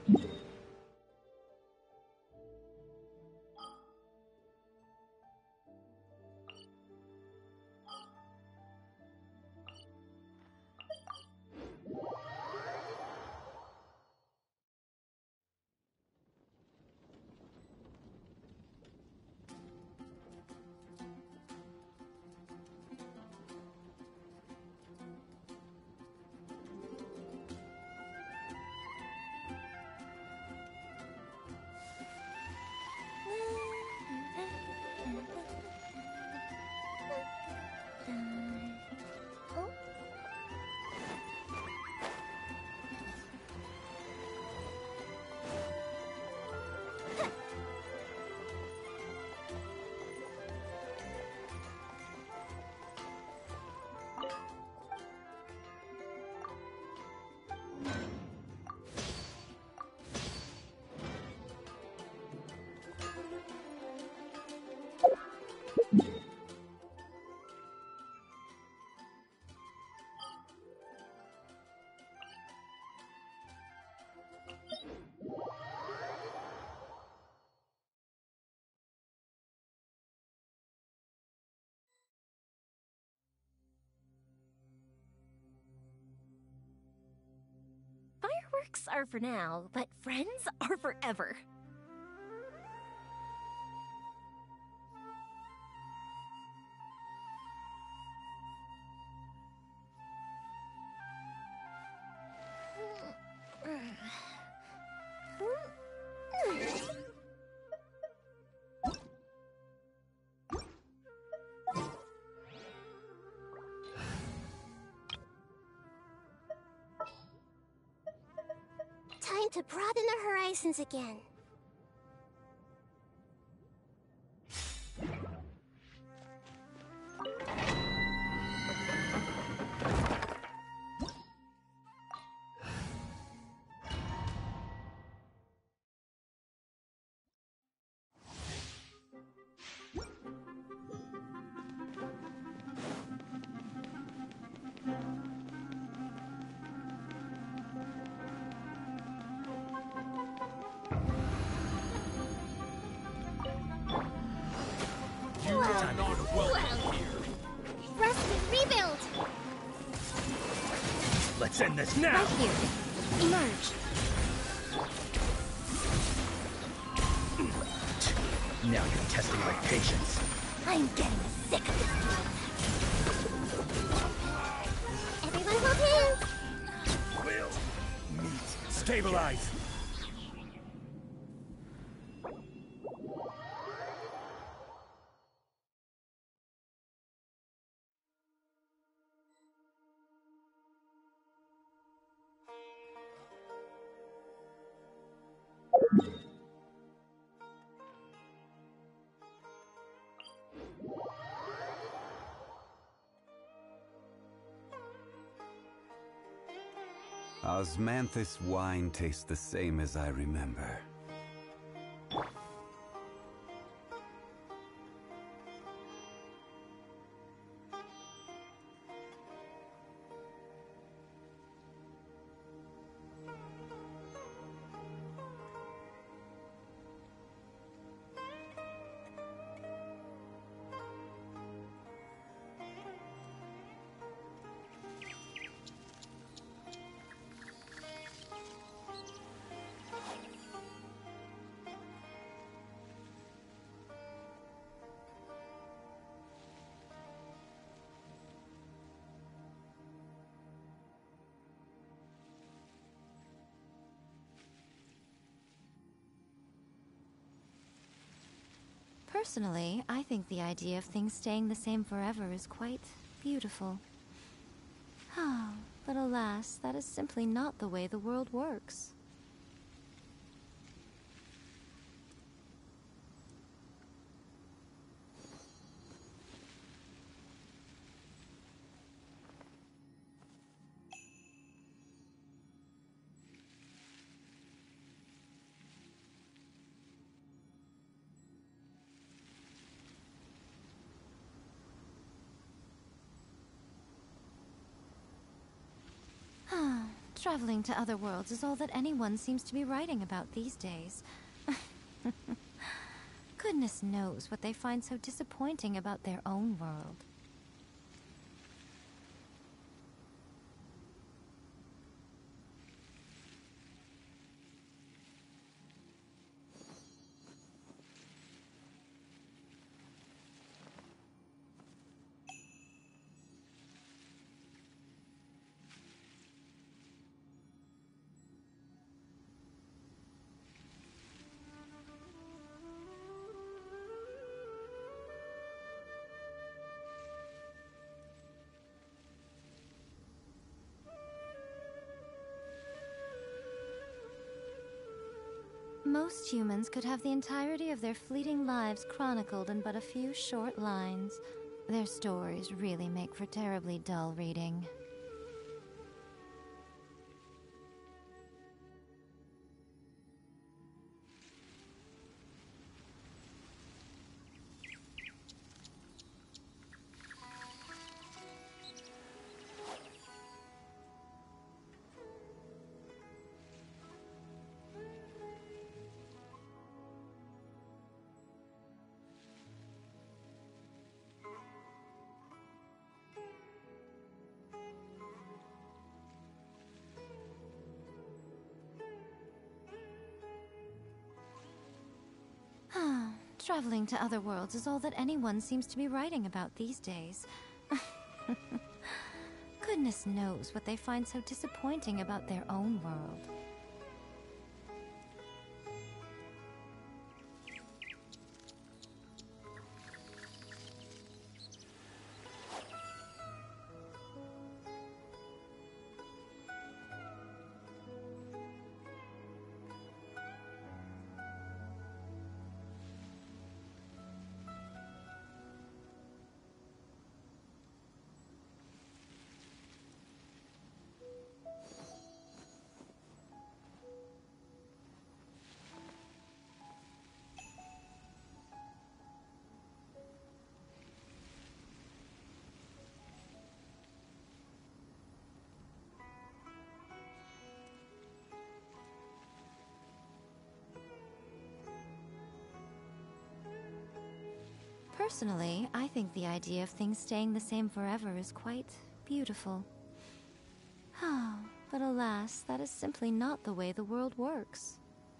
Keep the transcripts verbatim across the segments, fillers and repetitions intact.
Fireworks are for now, but friends are forever. Time to broaden the horizons again. Let's end this now! Right here. Emerge. Now you're testing my patience. I'm getting sick of this game. Everyone hold hands. Will meet. Stabilize. Osmanthus wine tastes the same as I remember. Personally, I think the idea of things staying the same forever is quite beautiful. Oh, but alas, that is simply not the way the world works. traveling to other worlds is all that anyone seems to be writing about these days. Goodness knows what they find so disappointing about their own world. Most humans could have the entirety of their fleeting lives chronicled in but a few short lines. Their stories really make for terribly dull reading. Traveling to other worlds is all that anyone seems to be writing about these days. Goodness knows what they find so disappointing about their own world. Personally, I think the idea of things staying the same forever is quite beautiful. Oh, but alas, that is simply not the way the world works.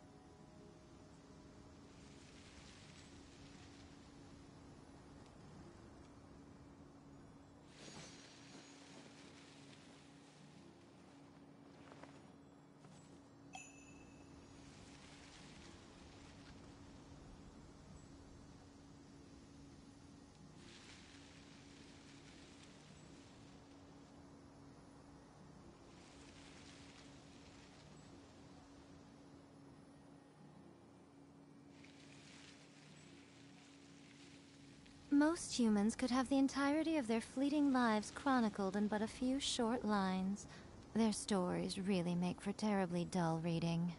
Most humans could have the entirety of their fleeting lives chronicled in but a few short lines. Their stories really make for terribly dull reading.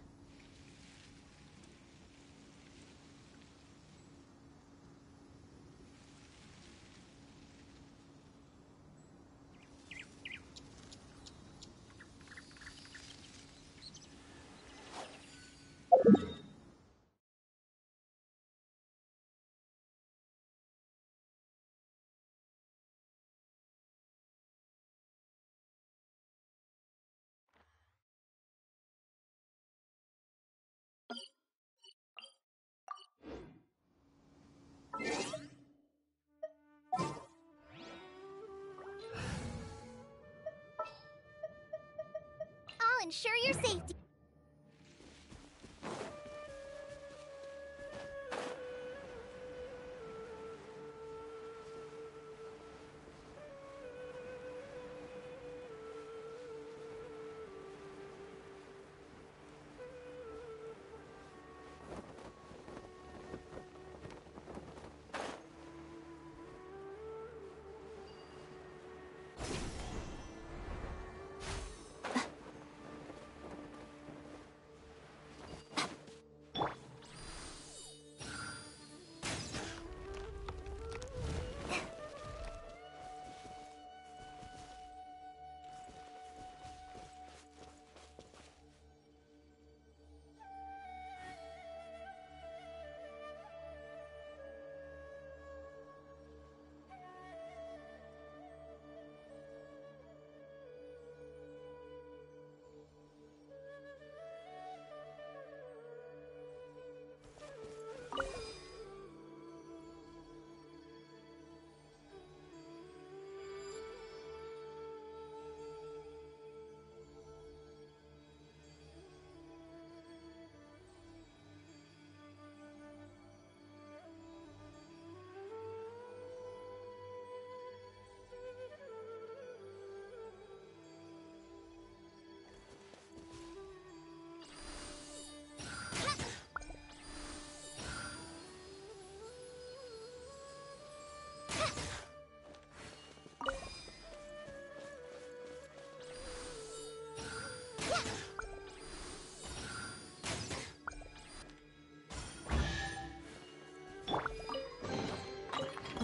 I'll ensure your safety.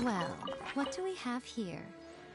Well, what do we have here?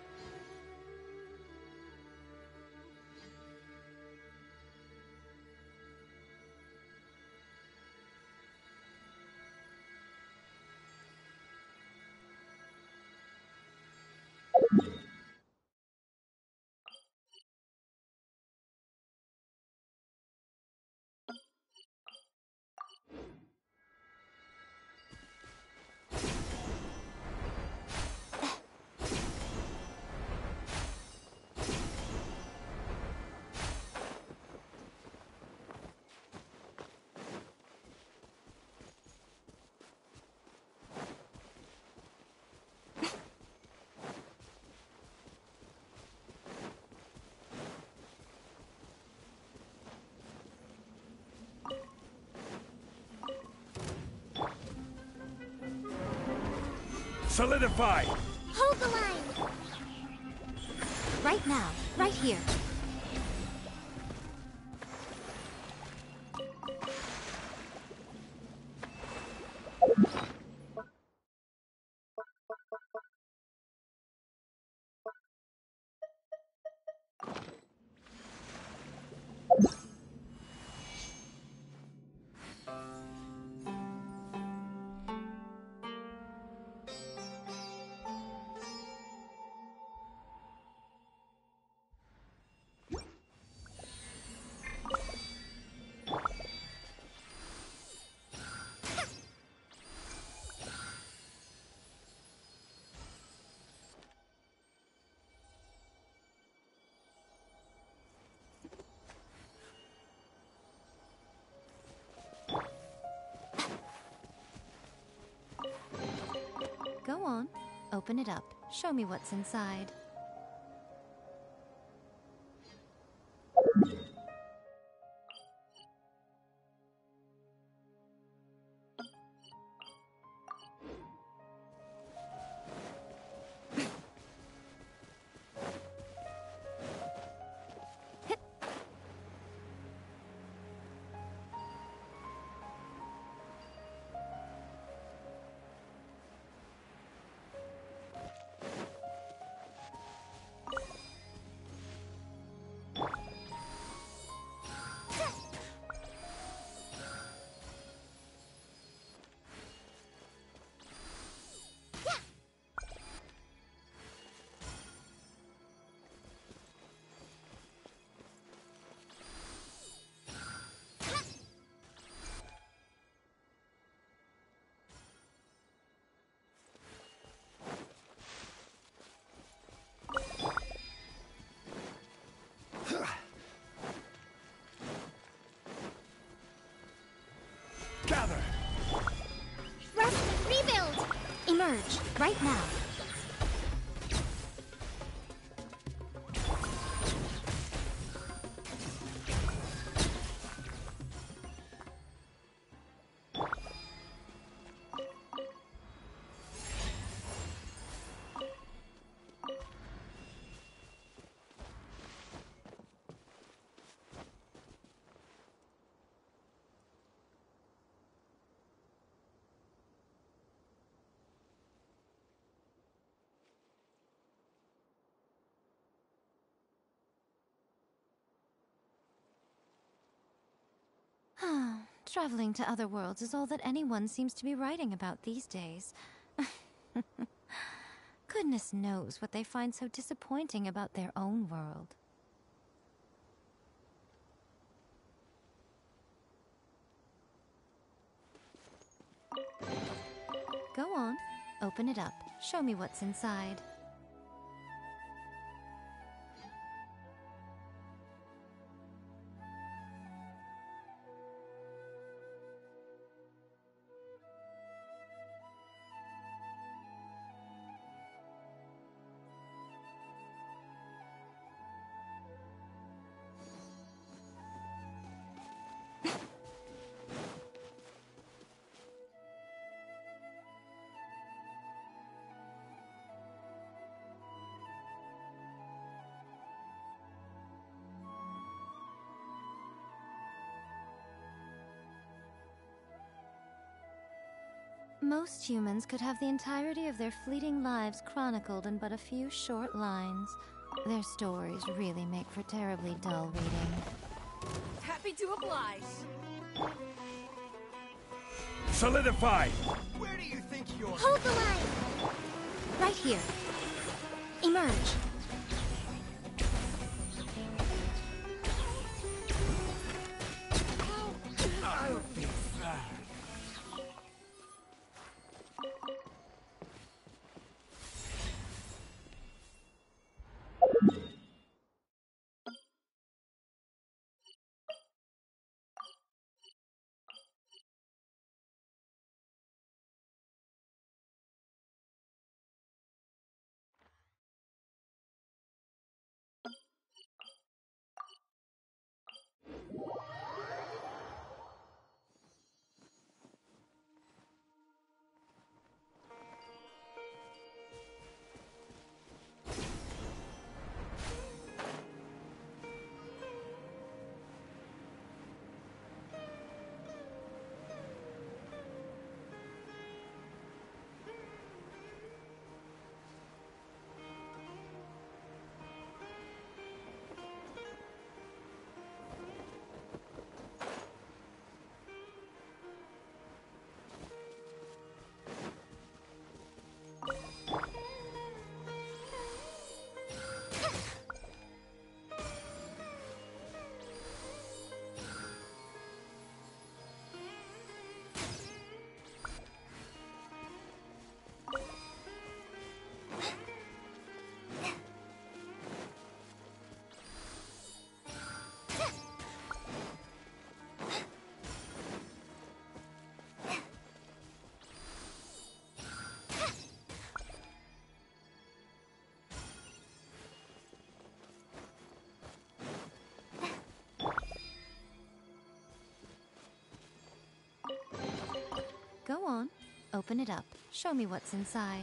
Solidify! Hold the line! Right now, right here. Go on. Open it up. Show me what's inside. Gather! Rest and rebuild! Emerge, right now. Traveling to other worlds is all that anyone seems to be writing about these days. Goodness knows what they find so disappointing about their own world. Go on, open it up. Show me what's inside. Most humans could have the entirety of their fleeting lives chronicled in but a few short lines. Their stories really make for terribly dull reading. Happy to oblige. Solidify! Where do you think you're... Hold the line! Right here. Emerge. I'll be fine. Go on. Open it up. Show me what's inside.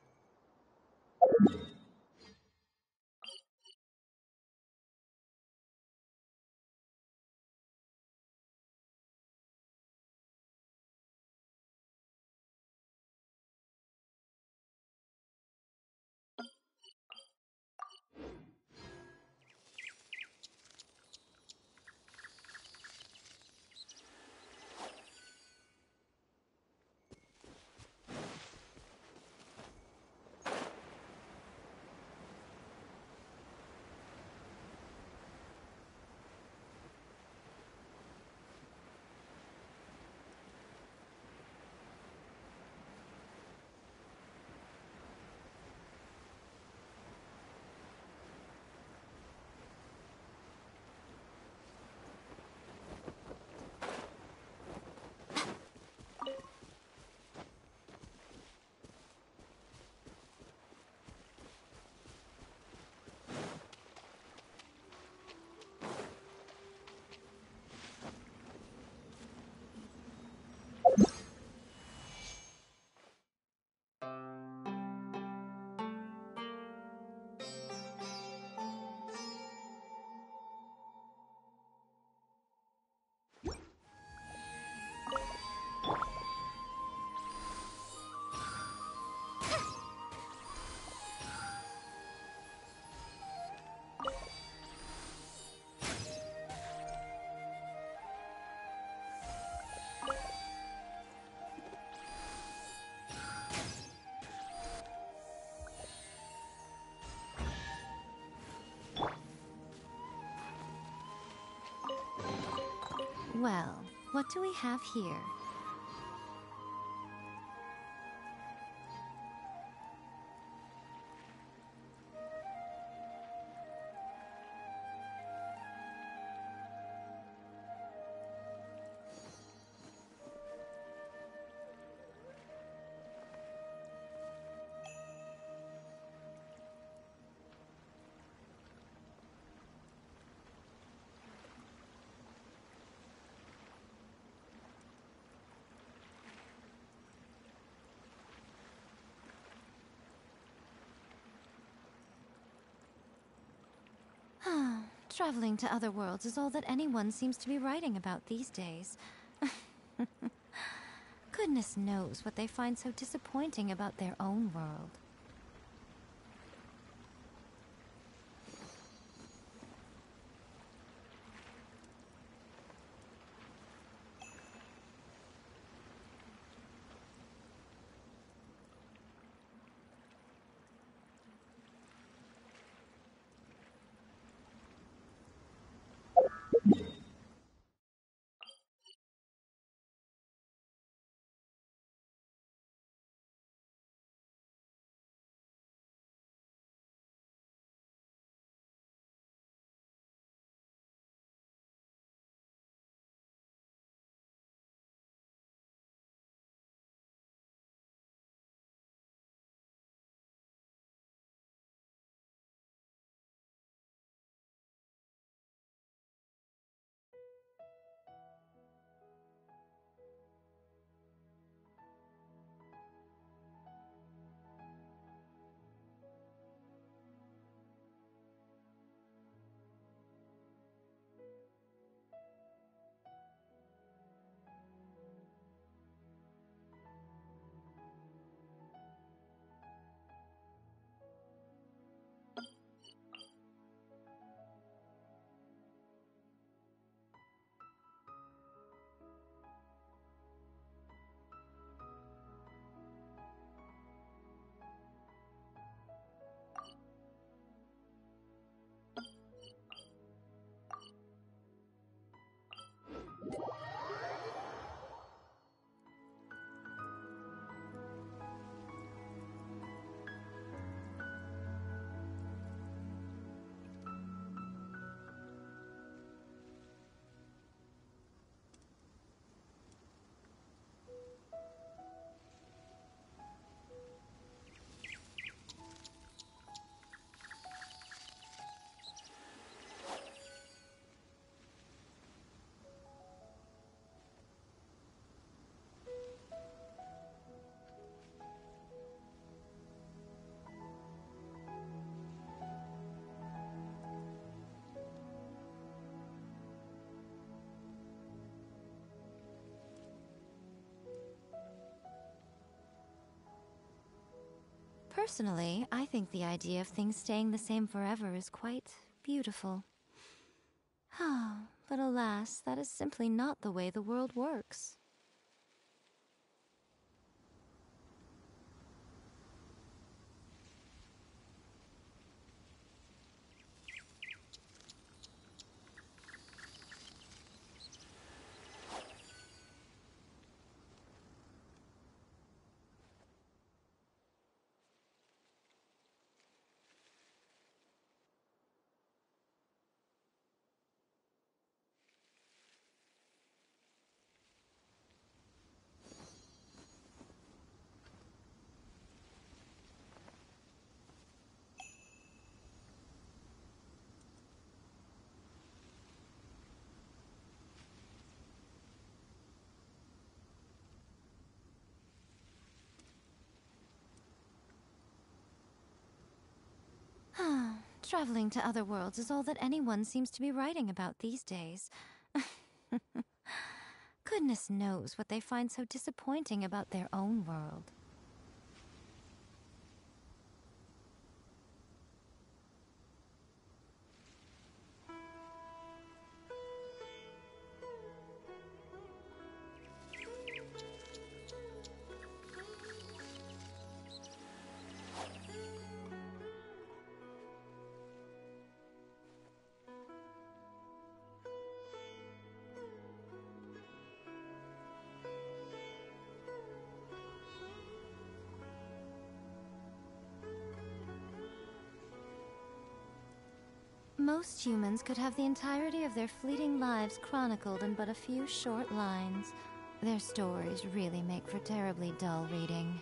Well, what do we have here? Traveling to other worlds is all that anyone seems to be writing about these days. Goodness knows what they find so disappointing about their own world. Personally, I think the idea of things staying the same forever is quite beautiful. But alas, that is simply not the way the world works. Traveling to other worlds is all that anyone seems to be writing about these days. Goodness knows what they find so disappointing about their own world. Most humans could have the entirety of their fleeting lives chronicled in but a few short lines. Their stories really make for terribly dull reading.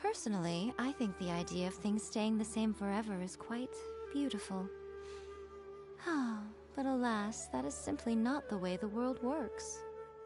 Personally, I think the idea of things staying the same forever is quite beautiful. But alas, that is simply not the way the world works.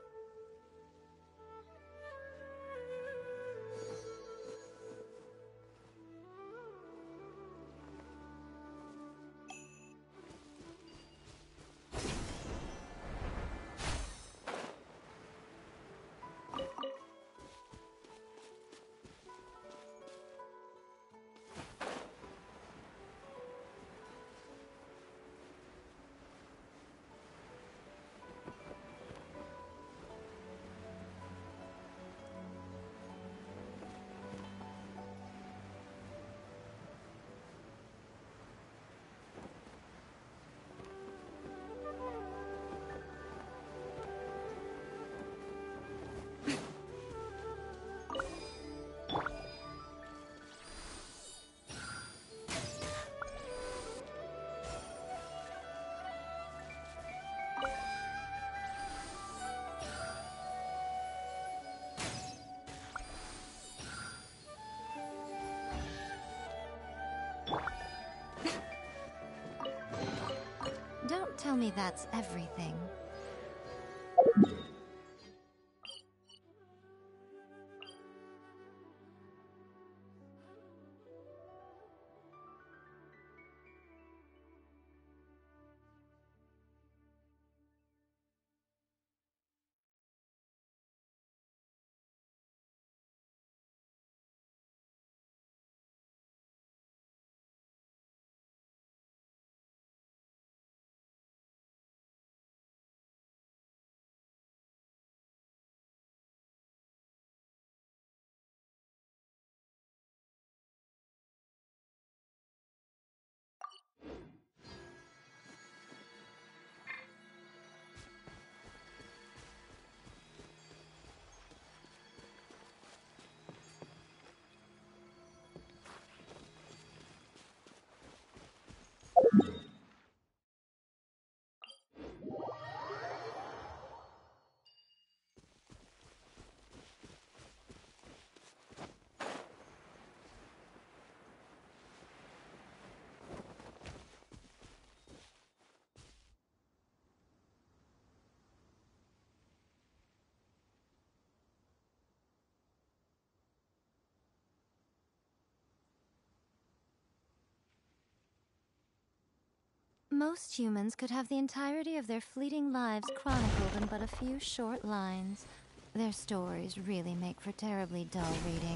Don't tell me that's everything. Most humans could have the entirety of their fleeting lives chronicled in but a few short lines. Their stories really make for terribly dull reading.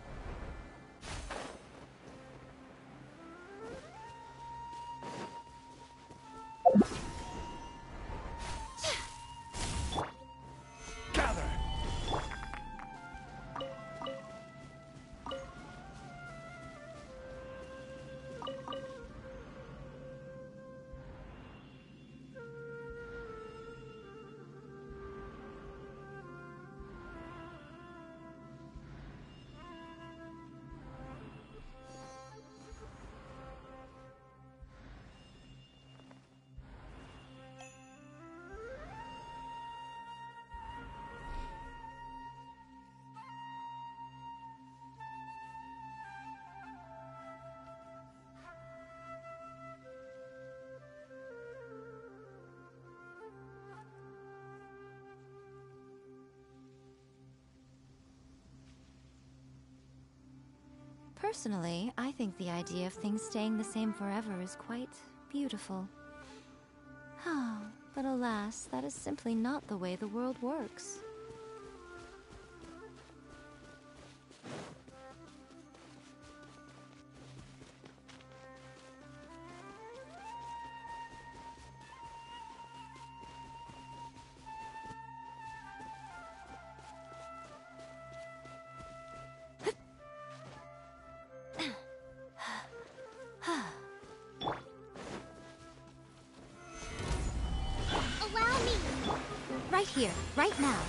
Gather! Personally, I think the idea of things staying the same forever is quite beautiful. But alas, that is simply not the way the world works. Right here, right now.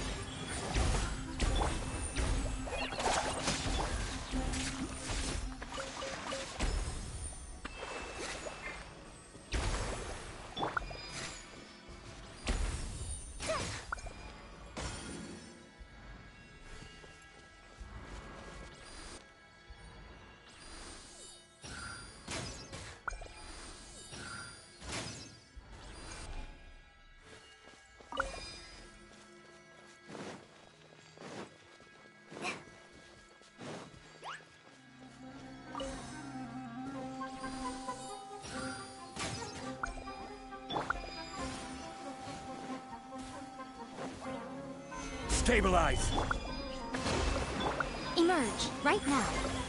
Stabilize! Emerge, right now.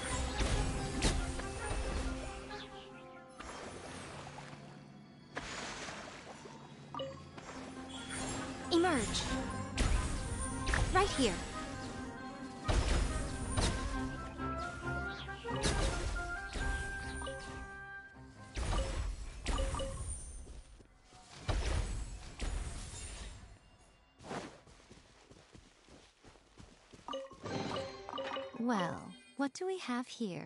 Emerge. Right here. Well, what do we have here?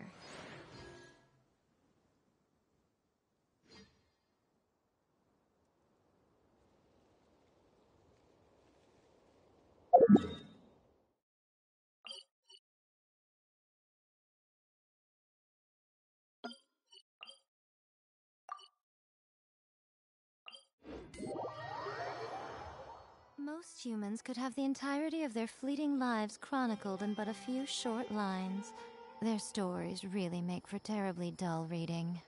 Most humans could have the entirety of their fleeting lives chronicled in but a few short lines. Their stories really make for terribly dull reading.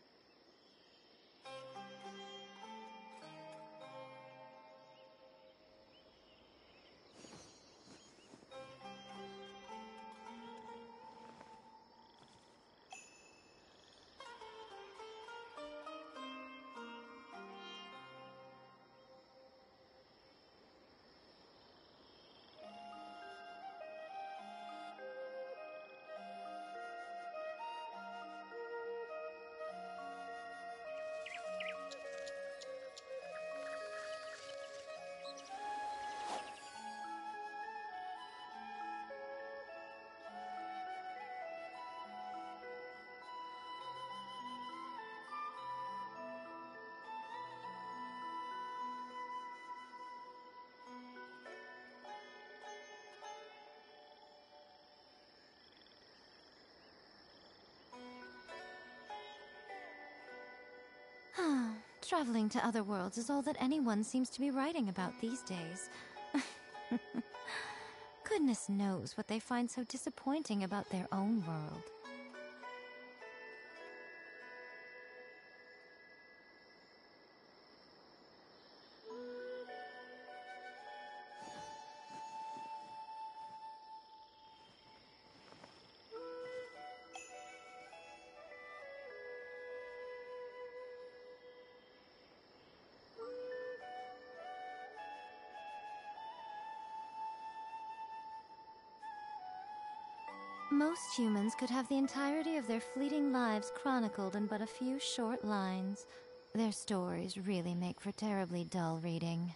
Traveling to other worlds is all that anyone seems to be writing about these days. Goodness knows what they find so disappointing about their own world. Most humans could have the entirety of their fleeting lives chronicled in but a few short lines. Their stories really make for terribly dull reading.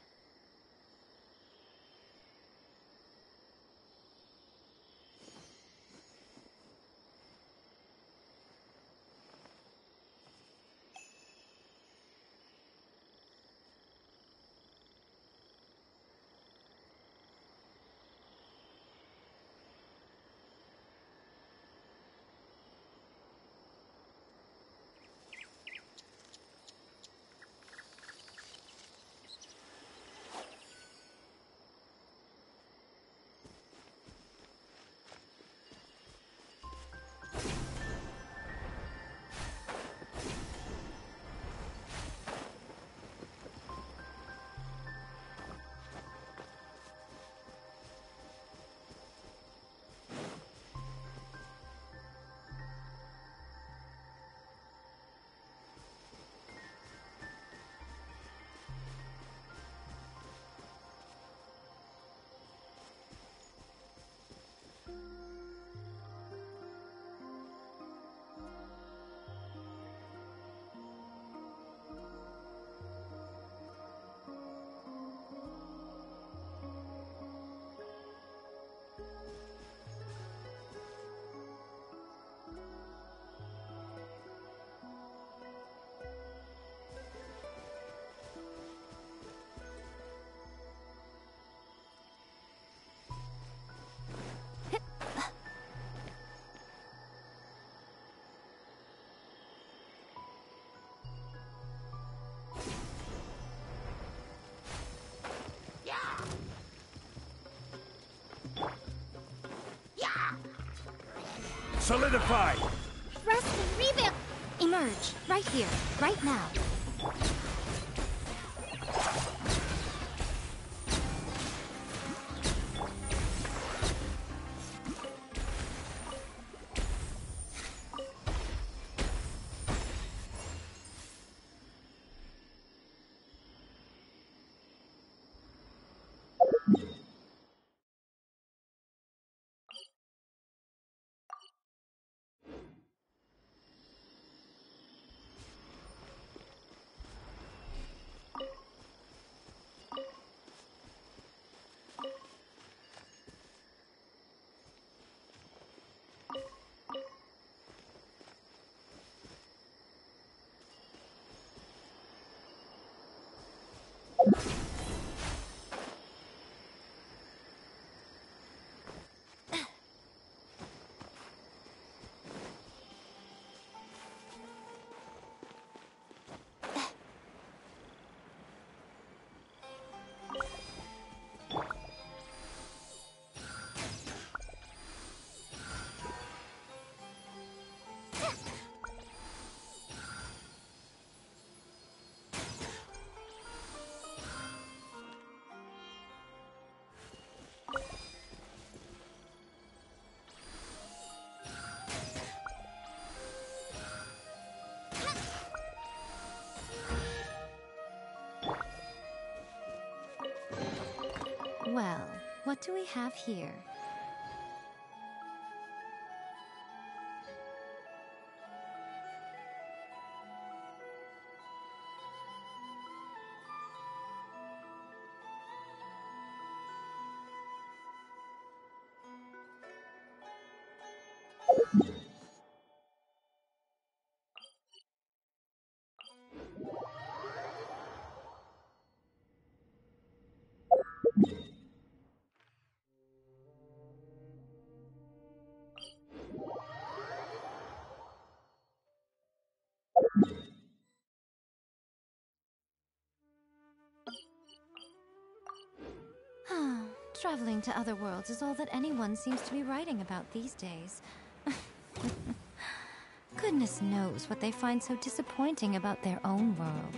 Solidify! Rest and rebuild! Emerge, right here, right now. Well, what do we have here? Traveling to other worlds is all that anyone seems to be writing about these days. Goodness knows what they find so disappointing about their own world.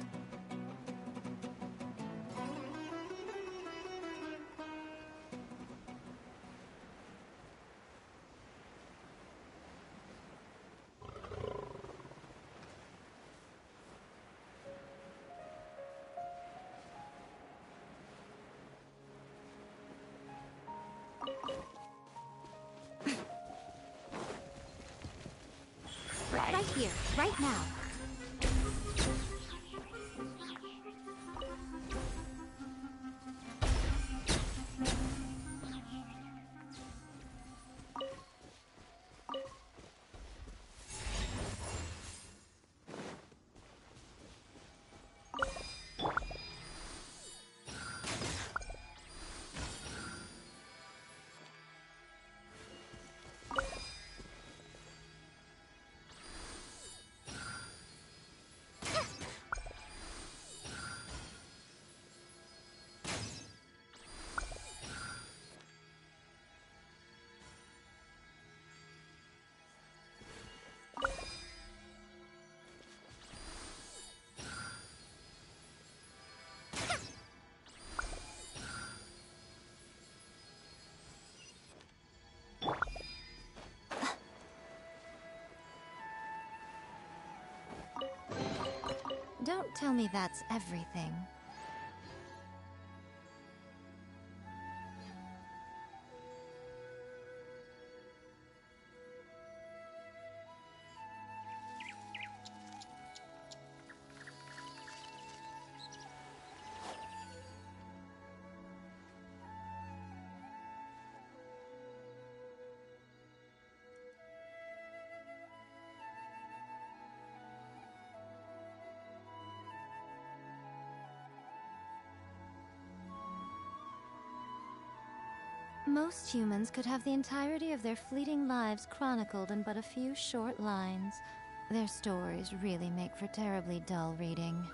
Right here, right now. Don't tell me that's everything. Most humans could have the entirety of their fleeting lives chronicled in but a few short lines. Their stories really make for terribly dull reading.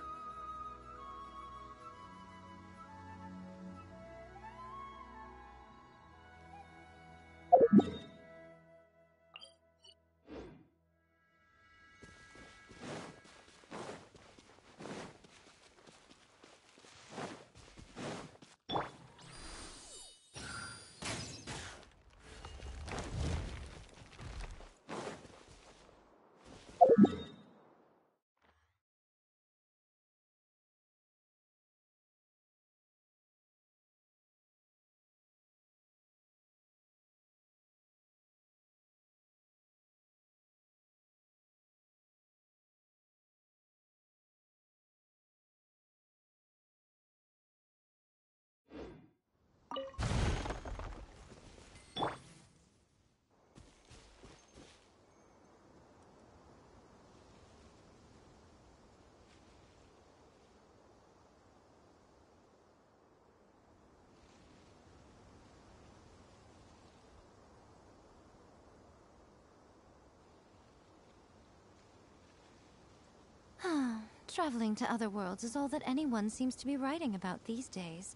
traveling to other worlds is all that anyone seems to be writing about these days.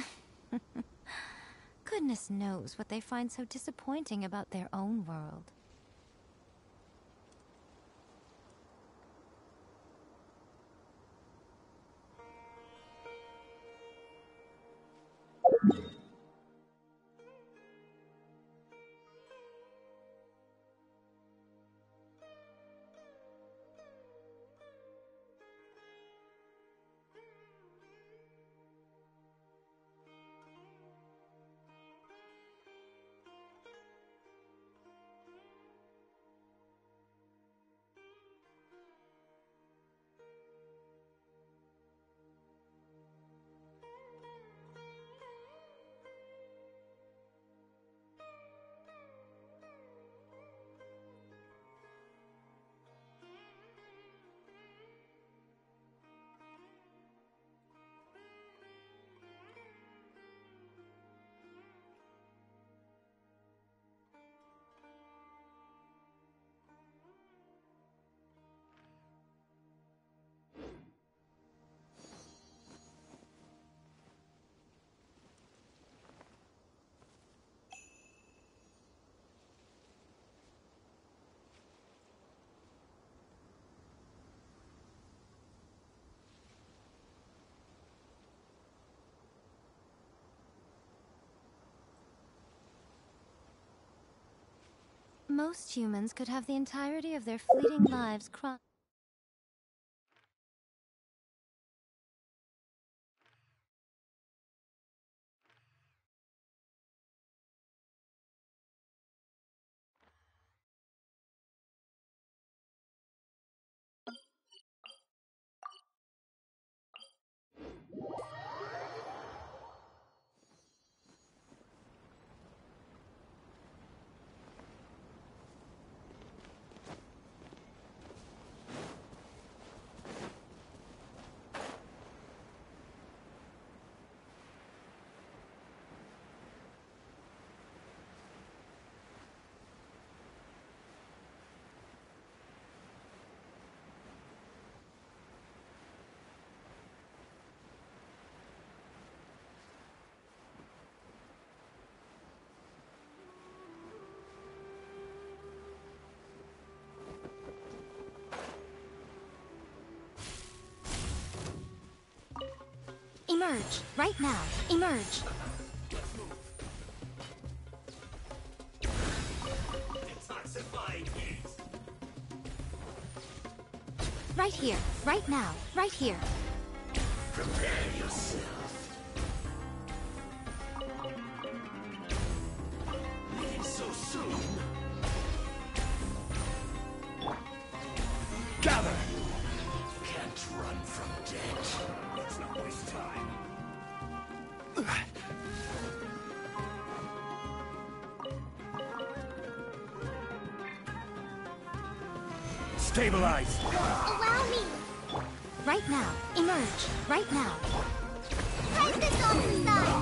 Goodness knows what they find so disappointing about their own world. Most humans could have the entirety of their fleeting lives cry- Emerge, right now. Emerge. Right here, right now, right here. Prepare yourself. Leave so soon. Gather! Can't run from death. Let's not waste time. Stabilize! Allow me! Right now. Emerge, right now. Press this on the side!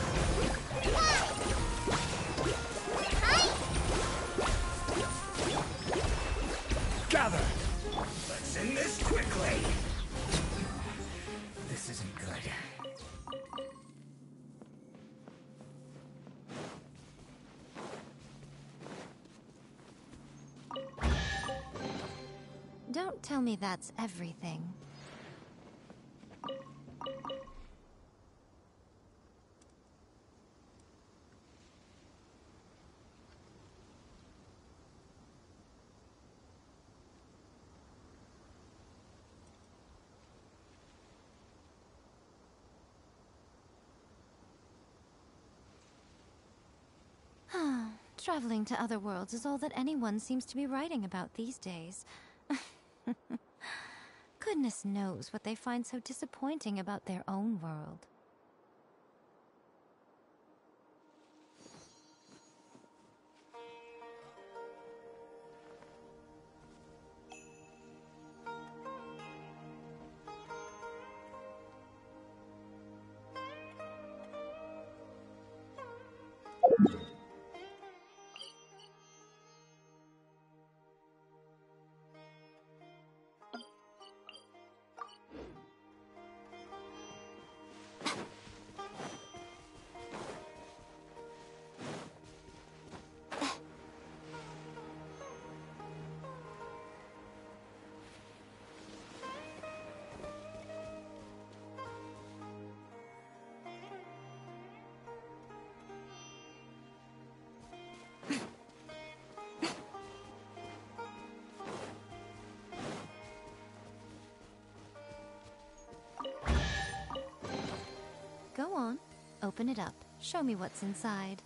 Gather! Let's end this quickly! This isn't good. Don't tell me that's everything. Traveling to other worlds is all that anyone seems to be writing about these days. Goodness knows what they find so disappointing about their own world. Open it up. Show me what's inside.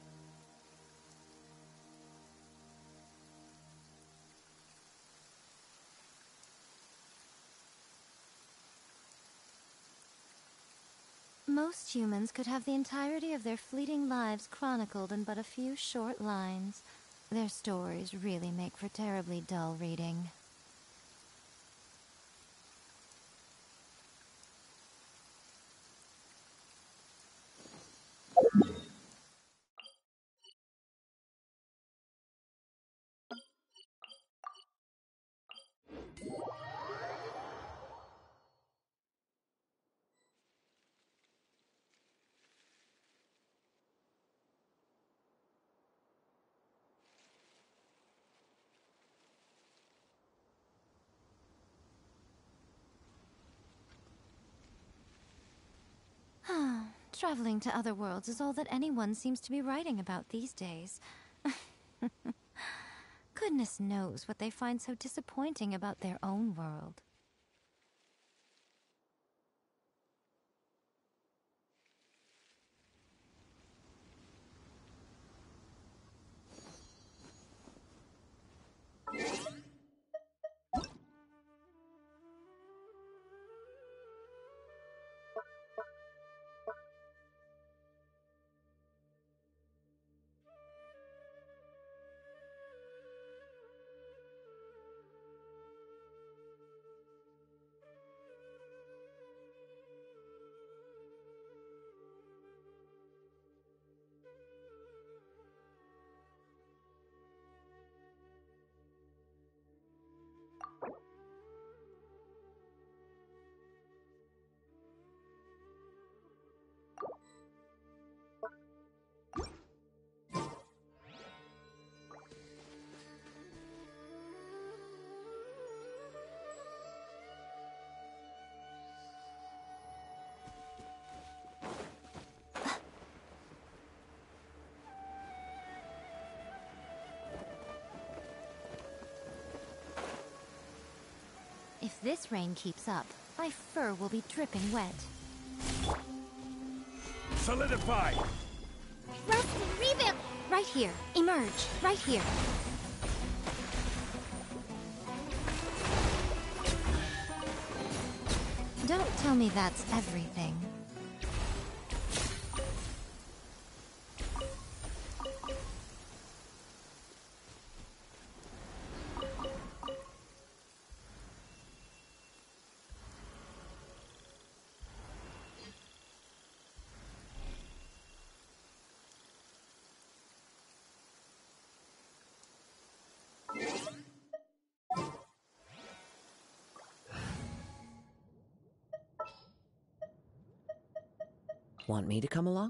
Most humans could have the entirety of their fleeting lives chronicled in but a few short lines. Their stories really make for terribly dull reading. Traveling to other worlds is all that anyone seems to be writing about these days. Goodness knows what they find so disappointing about their own world. If this rain keeps up, my fur will be dripping wet. Solidify! Rest and rebuild! Right here. Emerge. Right here. Don't tell me that's everything. Want me to come along?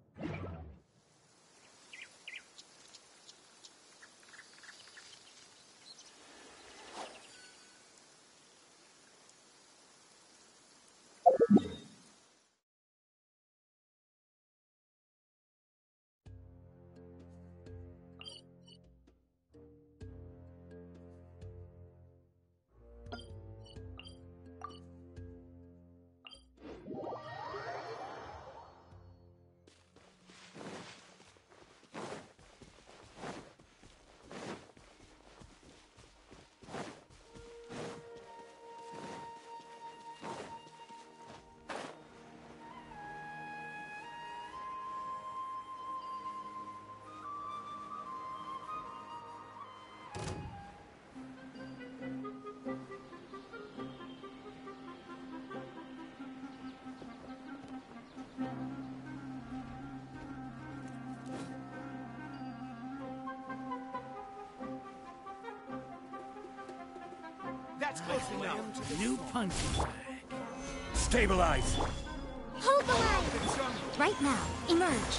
That's close enough. New punching bag. Stabilize. Hold the line! Right now. Emerge.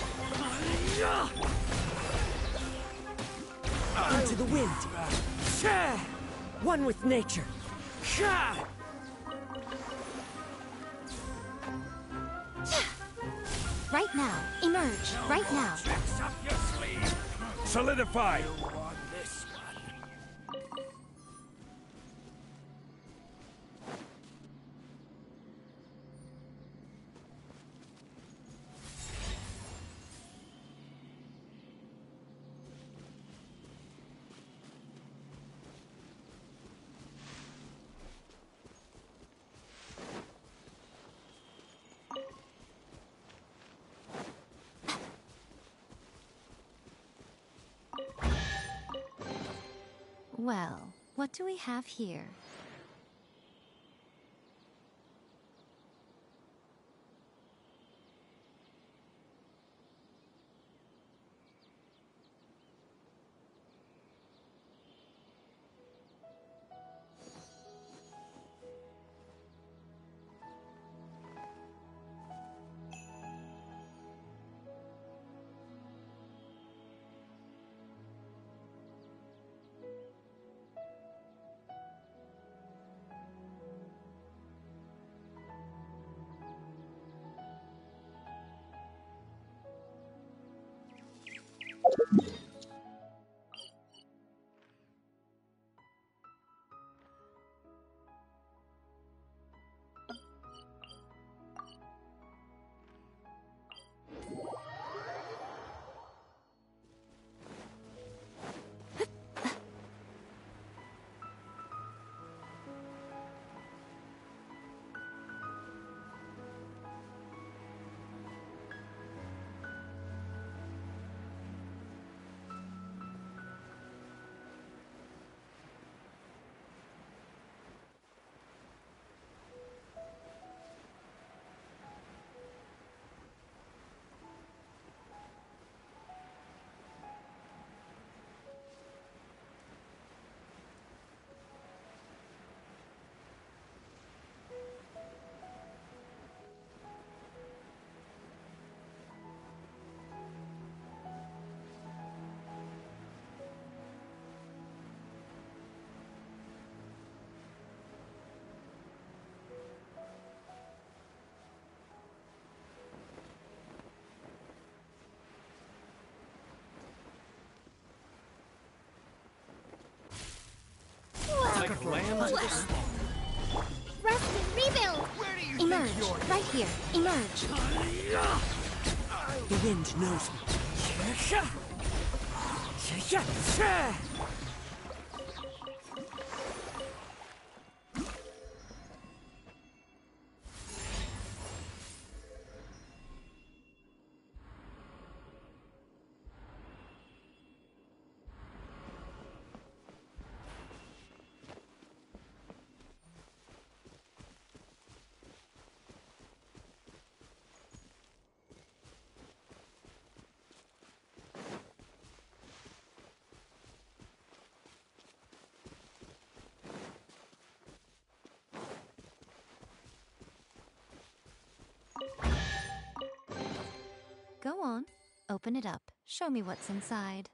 Into the wind. One with nature. Right now. Emerge. Right now. Tricks up your sleeve. Solidify. Well, what do we have here? Like lamb to the slaughter. Rest and rebuild! Emerge, right here. Emerge. The wind knows me. Go on. Open it up. Show me what's inside.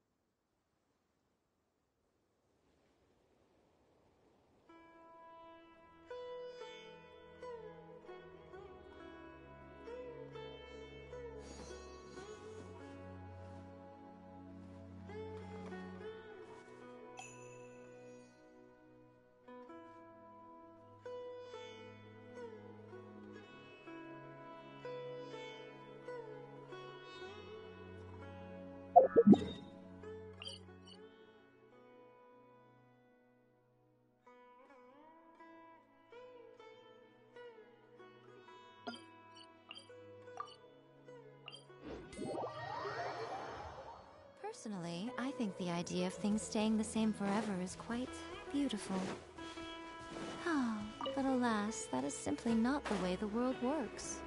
Personally, I think the idea of things staying the same forever is quite beautiful. Oh, but alas, that is simply not the way the world works.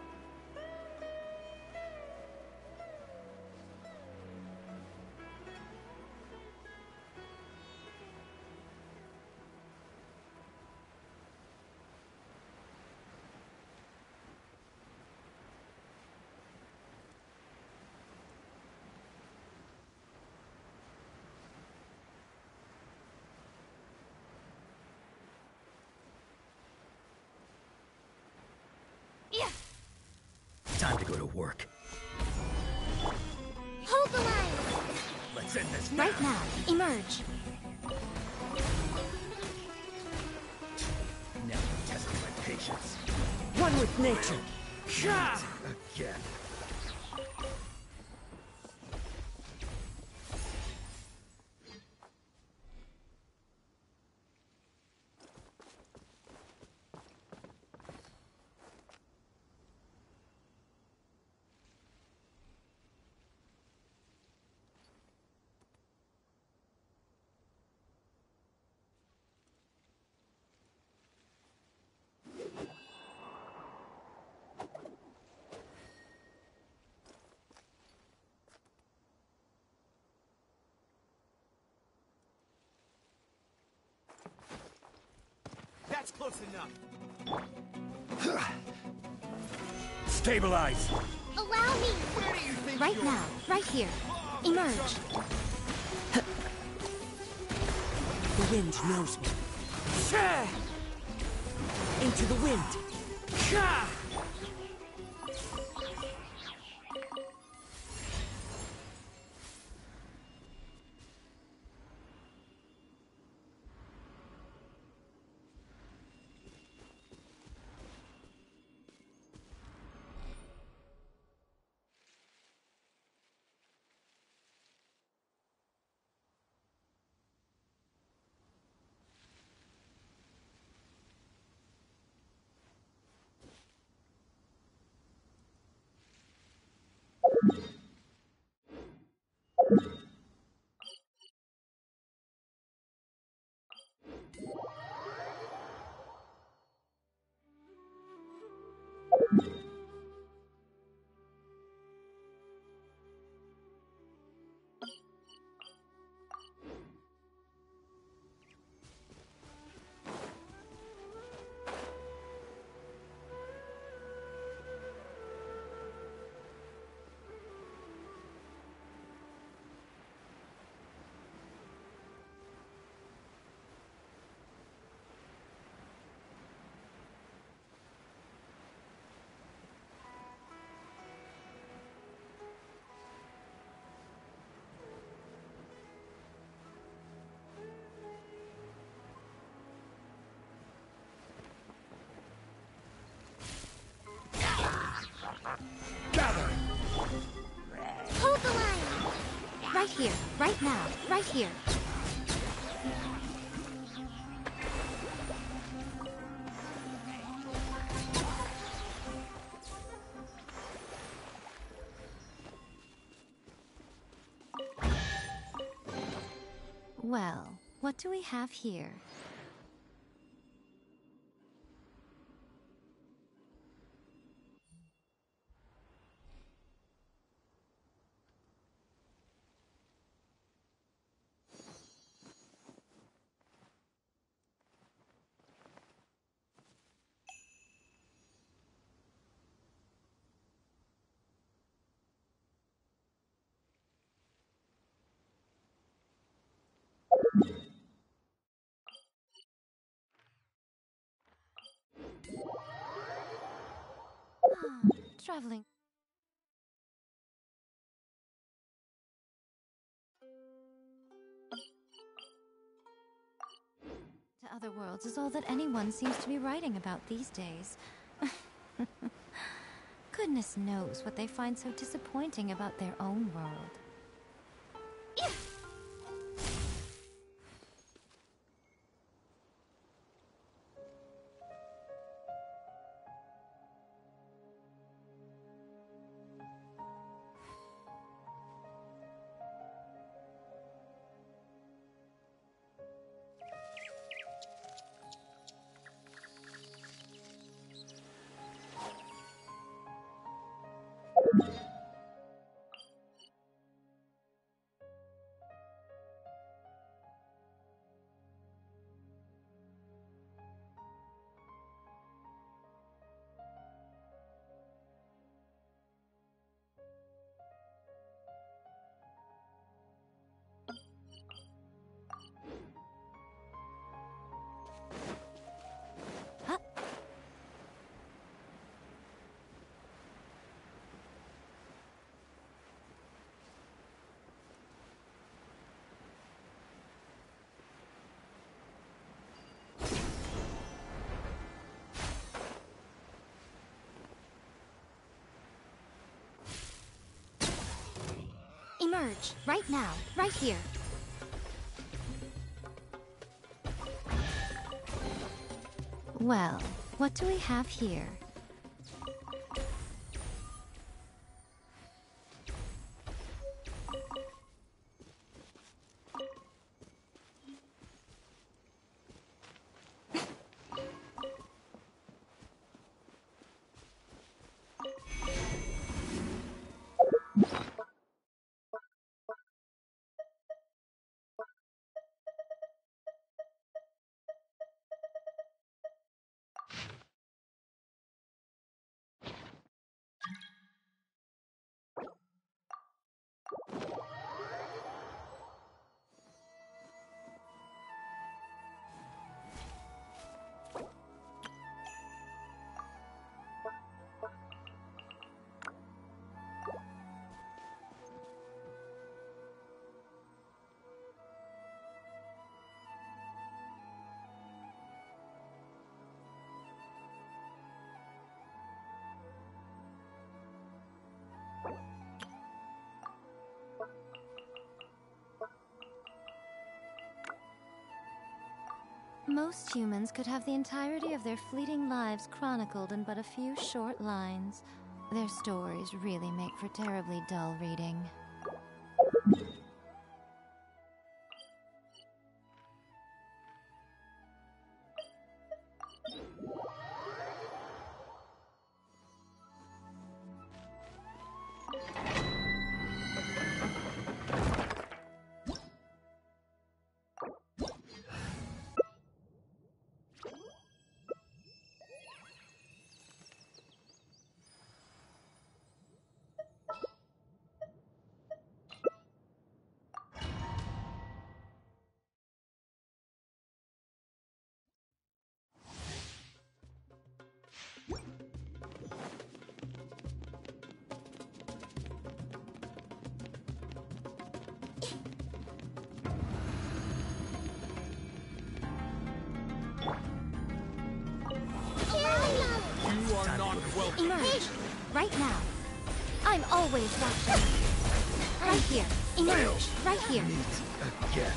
Time to go to work. Hold the line! Let's end this now. Right now, emerge. Now you're testing my patience. One with nature. Again. That's close enough. Stabilize! Allow me! Where do you think Right you're... now, right here. Emerge. The wind knows me. Sha! Into the wind. Sha! Gather! Hold the line! Right here, right now, right here. Well, what do we have here? Traveling. To other worlds is all that anyone seems to be writing about these days. Goodness knows what they find so disappointing about their own world. Emerge, right now, right here. Well, what do we have here? Most humans could have the entirety of their fleeting lives chronicled in but a few short lines. Their stories really make for terribly dull reading. You are not welcome. Emerge! Right now! I'm always watching! Right here! Emerge! Right here! Meet again.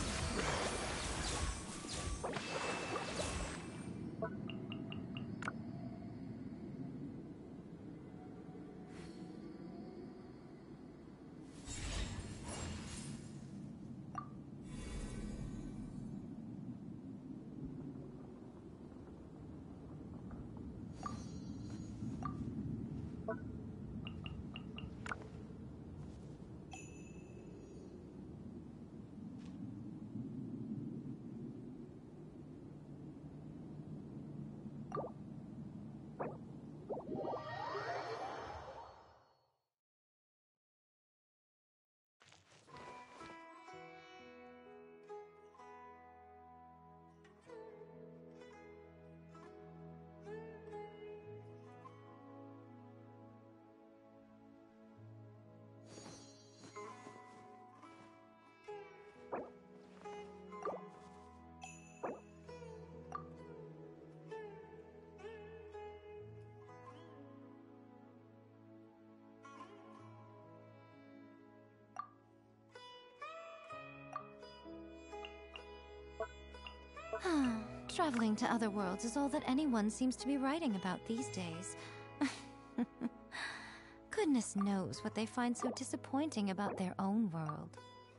Traveling to other worlds is all that anyone seems to be writing about these days. Goodness knows what they find so disappointing about their own world.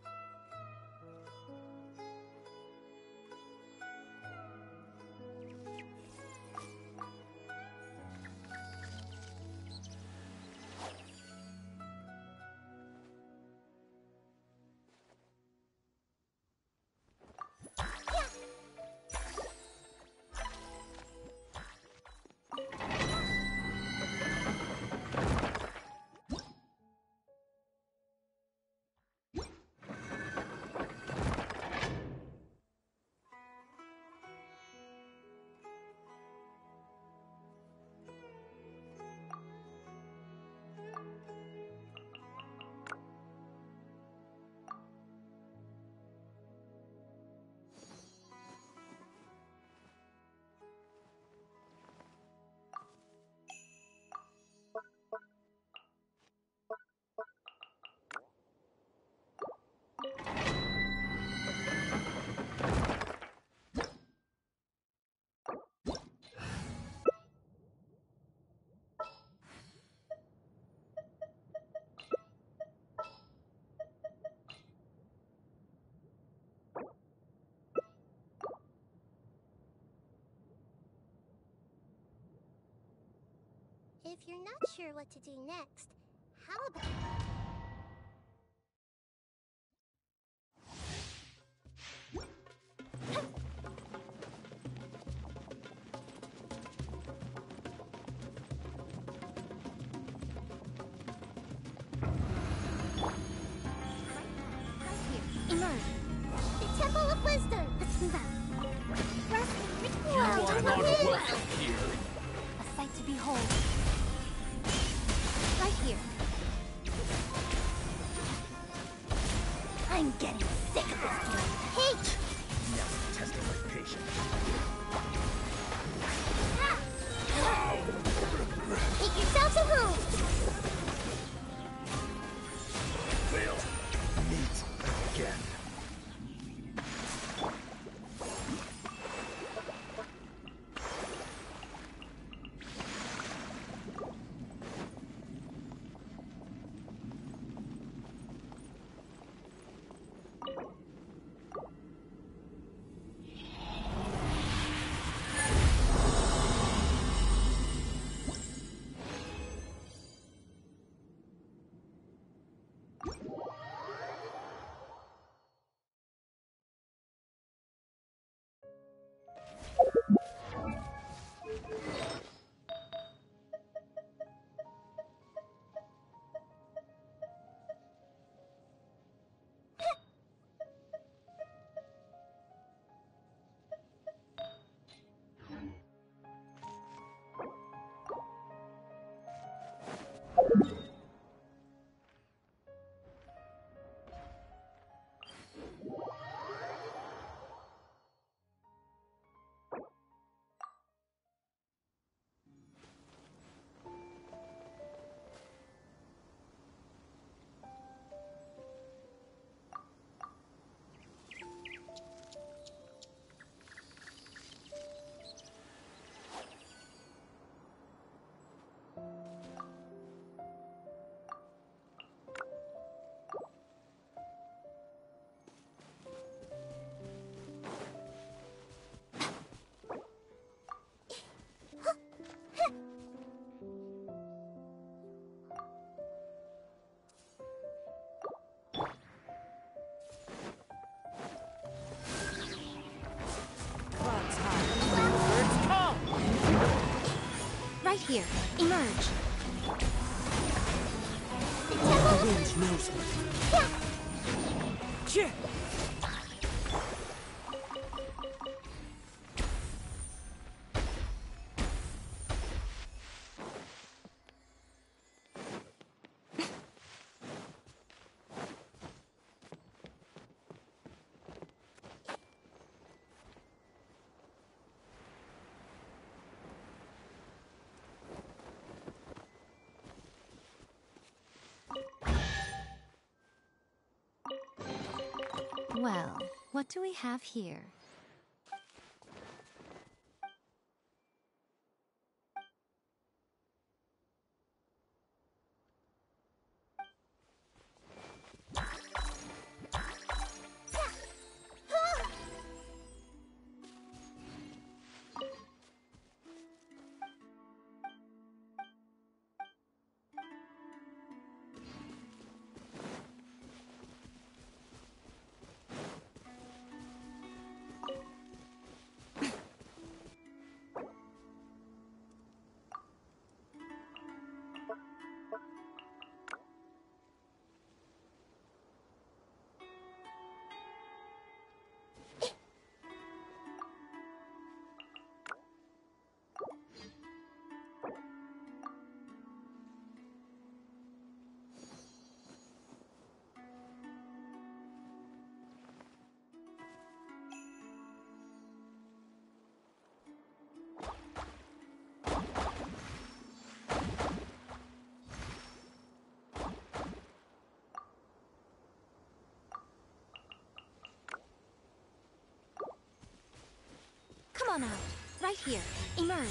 If you're not sure what to do next, how about... Emerge! The Temple of Wisdom! Let's move out. Rest You are not welcome here. A sight to behold. Right here. I'm getting sick of this game. Hey! Now testing my patience. Take yourself to home! We'll meet again. Right here. Emerge. The wind knows me. Yeah. Well, what do we have here? Come on out. Right here. Emerge.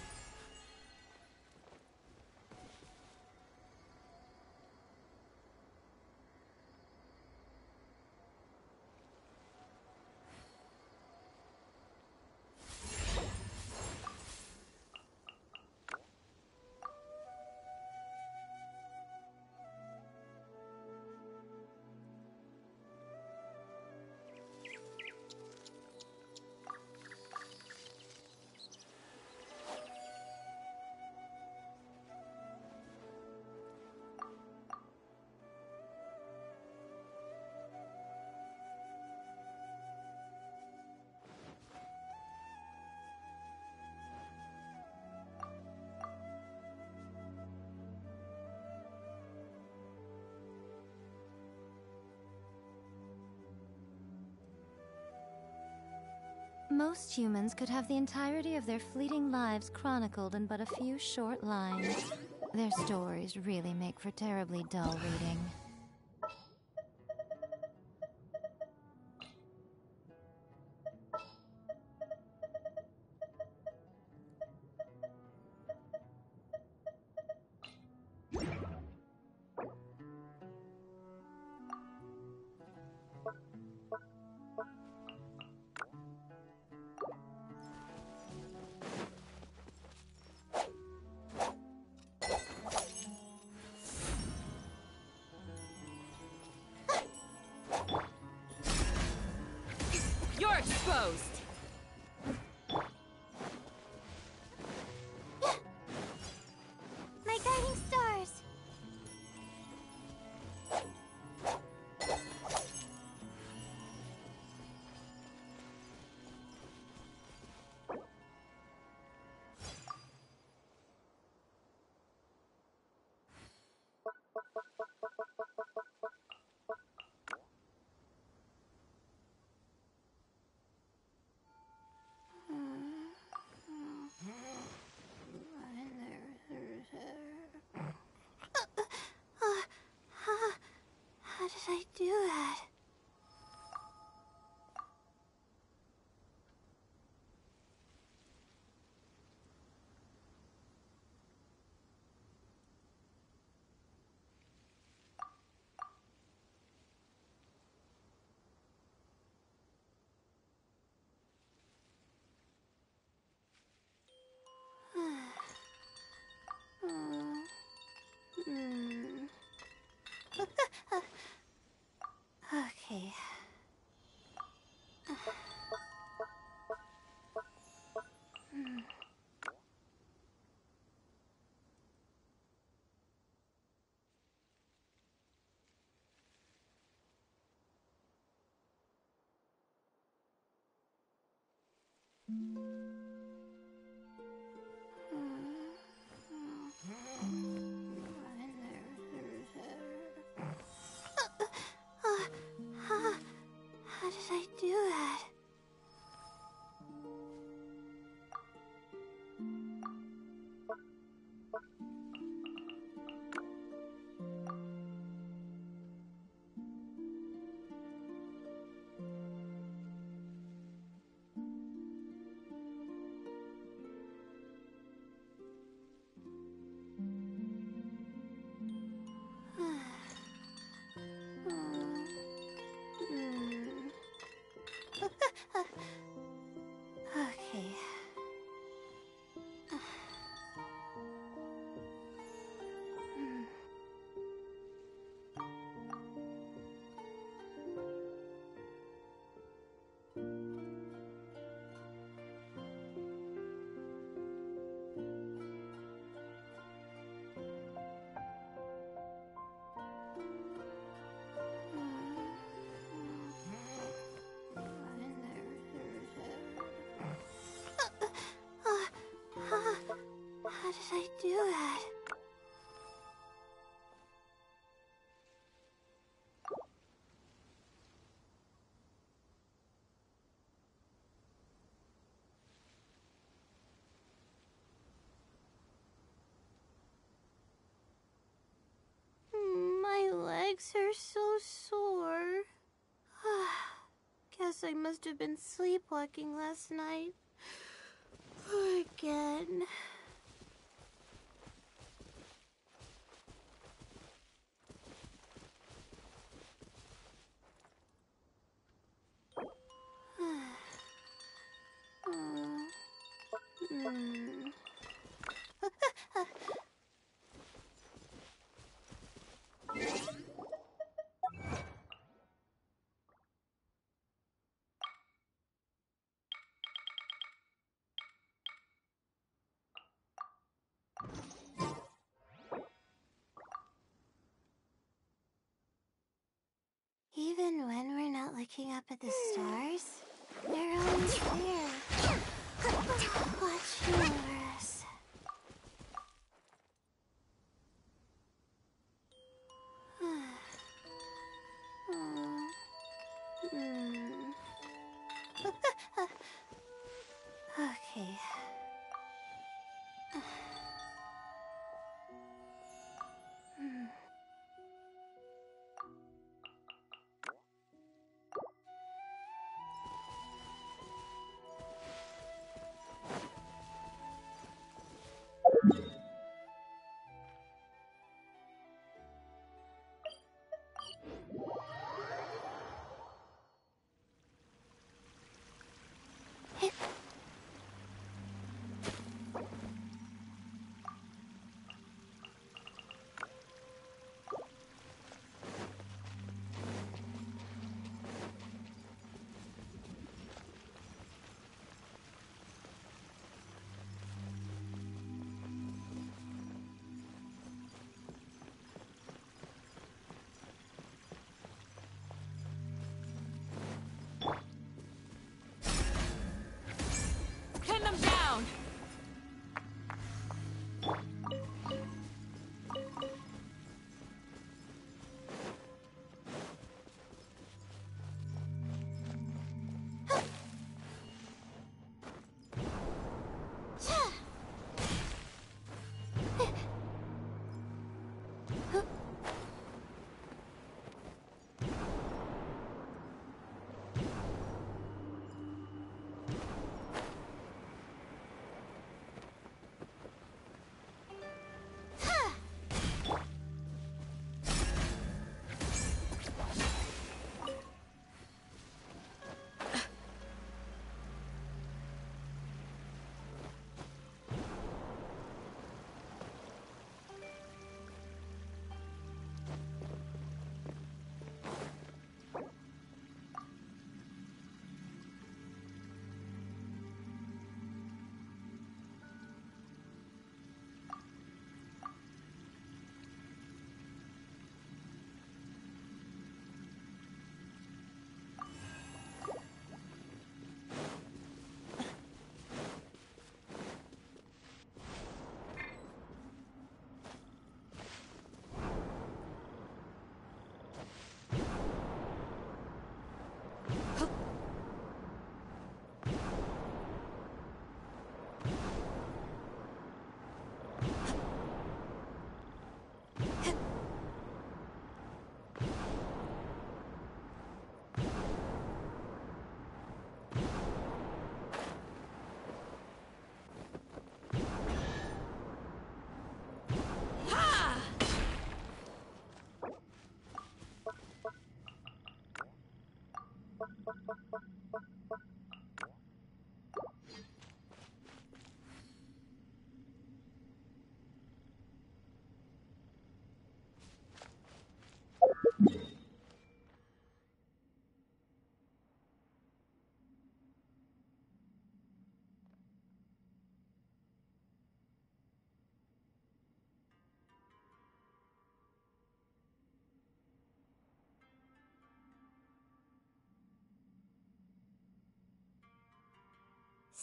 Most humans could have the entirety of their fleeting lives chronicled in but a few short lines. Their stories really make for terribly dull reading. I do that? Hmm. Okay. Hmm. How, how did I do that? Okay. How, how did I do that? My legs are so sore. Guess I must have been sleepwalking last night. Again. Hmm. Even when we're not looking up at the stars, they're always there, watching over us. Hmm. Okay. Hmm.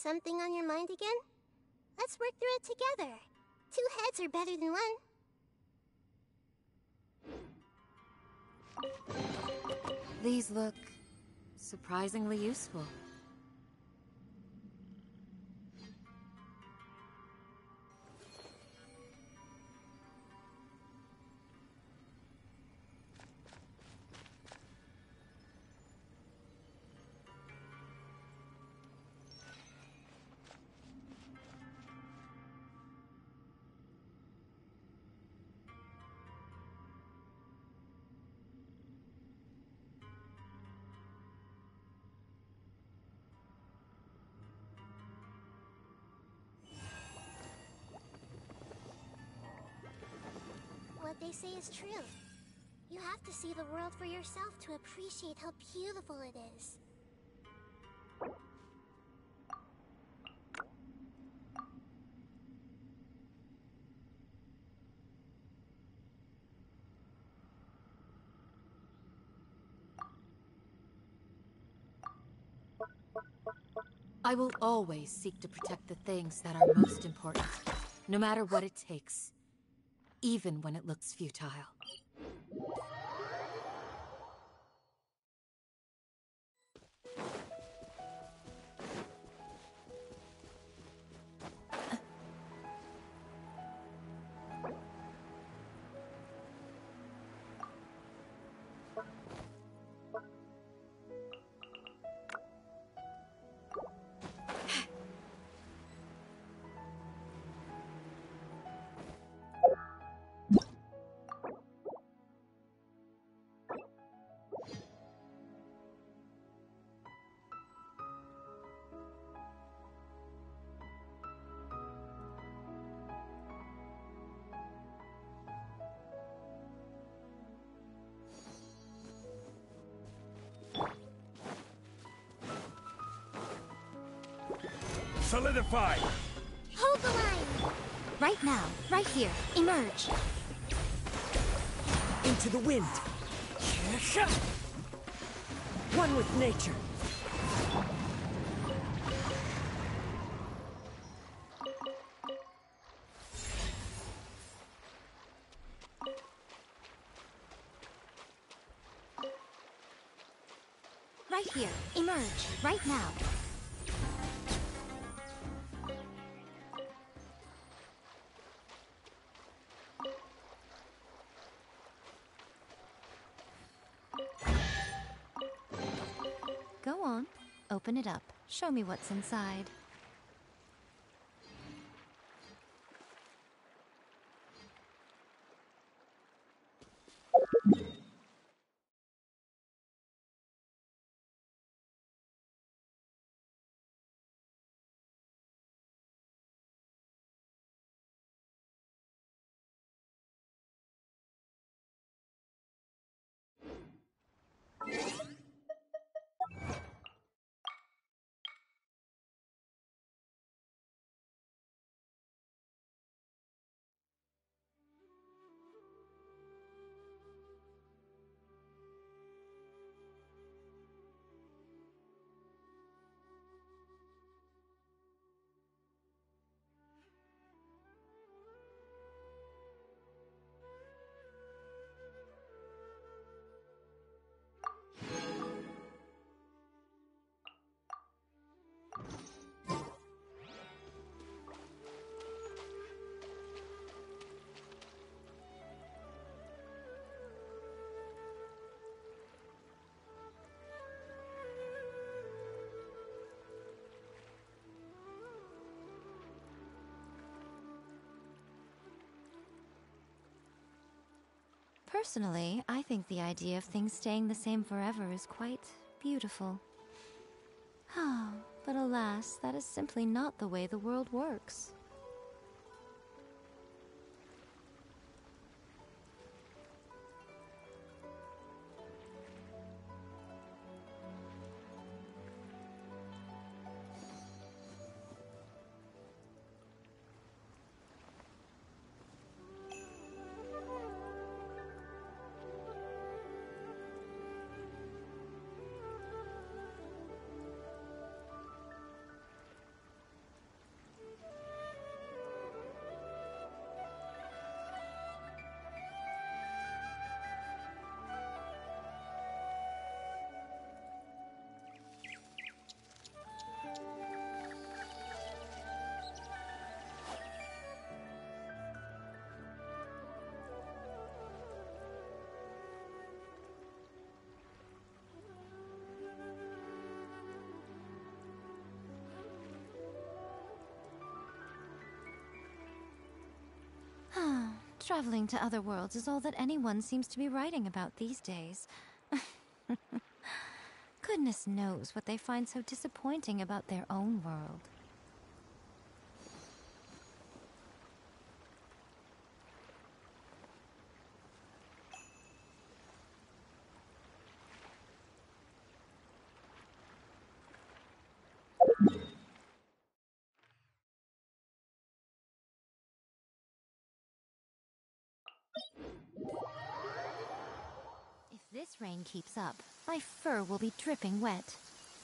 something on your mind again? Let's work through it together. Two heads are better than one. These look surprisingly useful. What they say is true. You have to see the world for yourself to appreciate how beautiful it is. I will always seek to protect the things that are most important, no matter what it takes, even when it looks futile. Solidify! Hold the line! Right now, right here, emerge. Into the wind. One with nature. Right here, emerge. Right now. Go on. Open it up. Show me what's inside. Personally, I think the idea of things staying the same forever is quite beautiful. Oh, but alas, that is simply not the way the world works. Traveling to other worlds is all that anyone seems to be writing about these days. Goodness knows what they find so disappointing about their own world. If this rain keeps up, my fur will be dripping wet.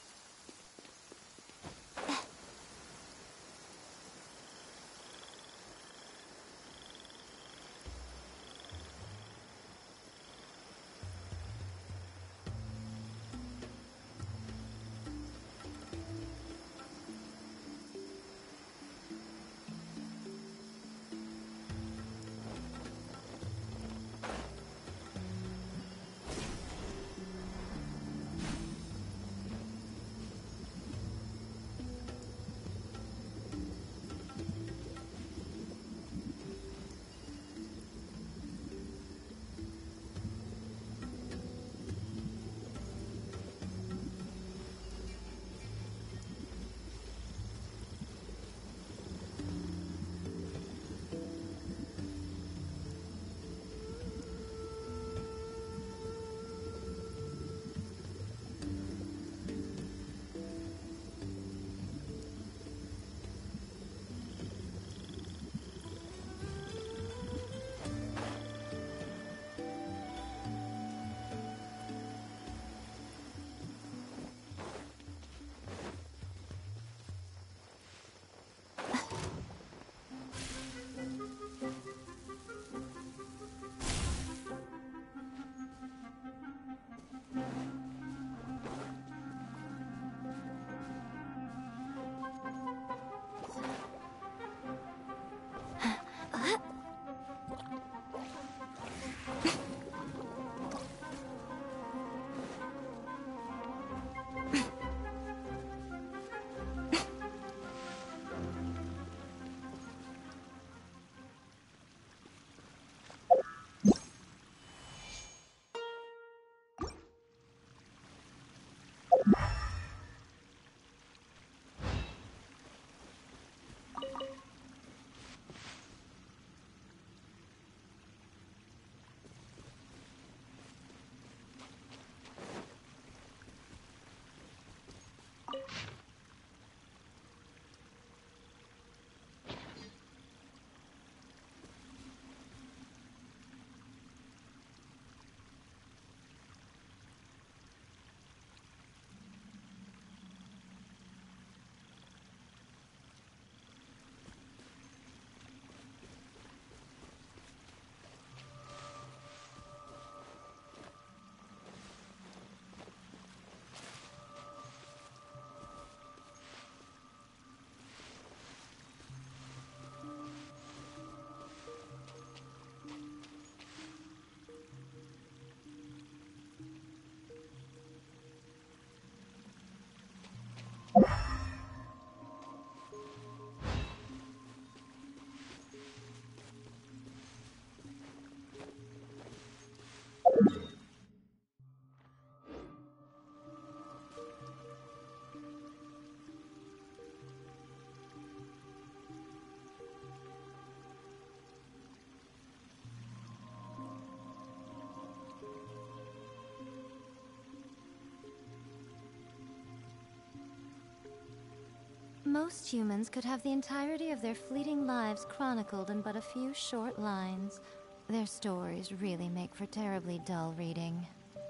Most humans could have the entirety of their fleeting lives chronicled in but a few short lines. Their stories really make for terribly dull reading.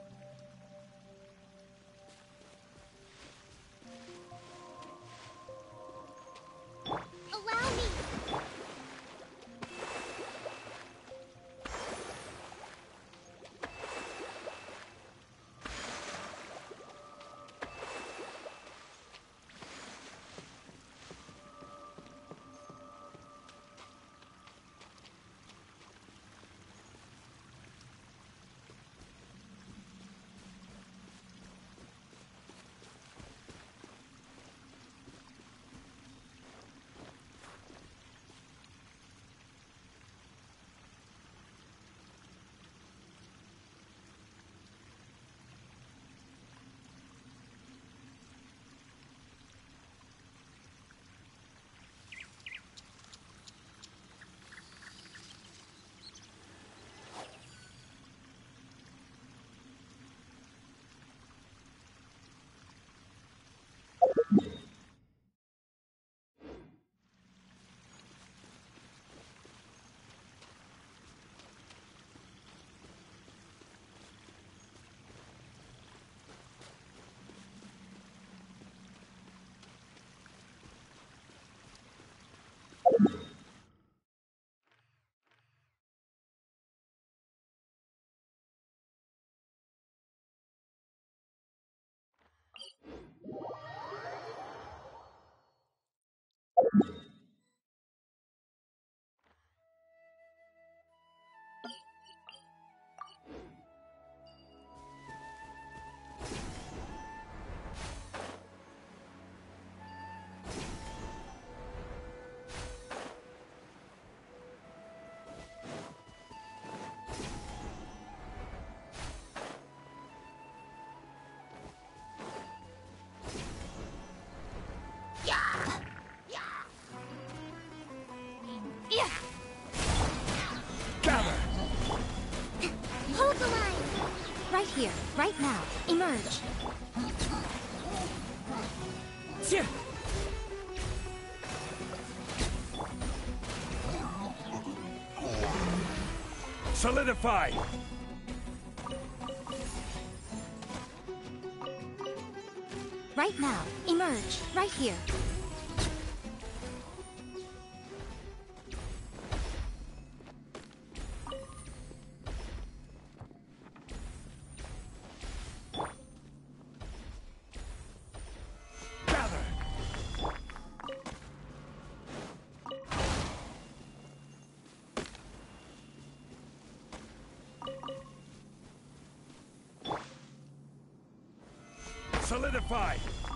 Allow me! right here, right now. Emerge. Yeah. Solidify! Right now. Emerge, right here. Gather! Solidify!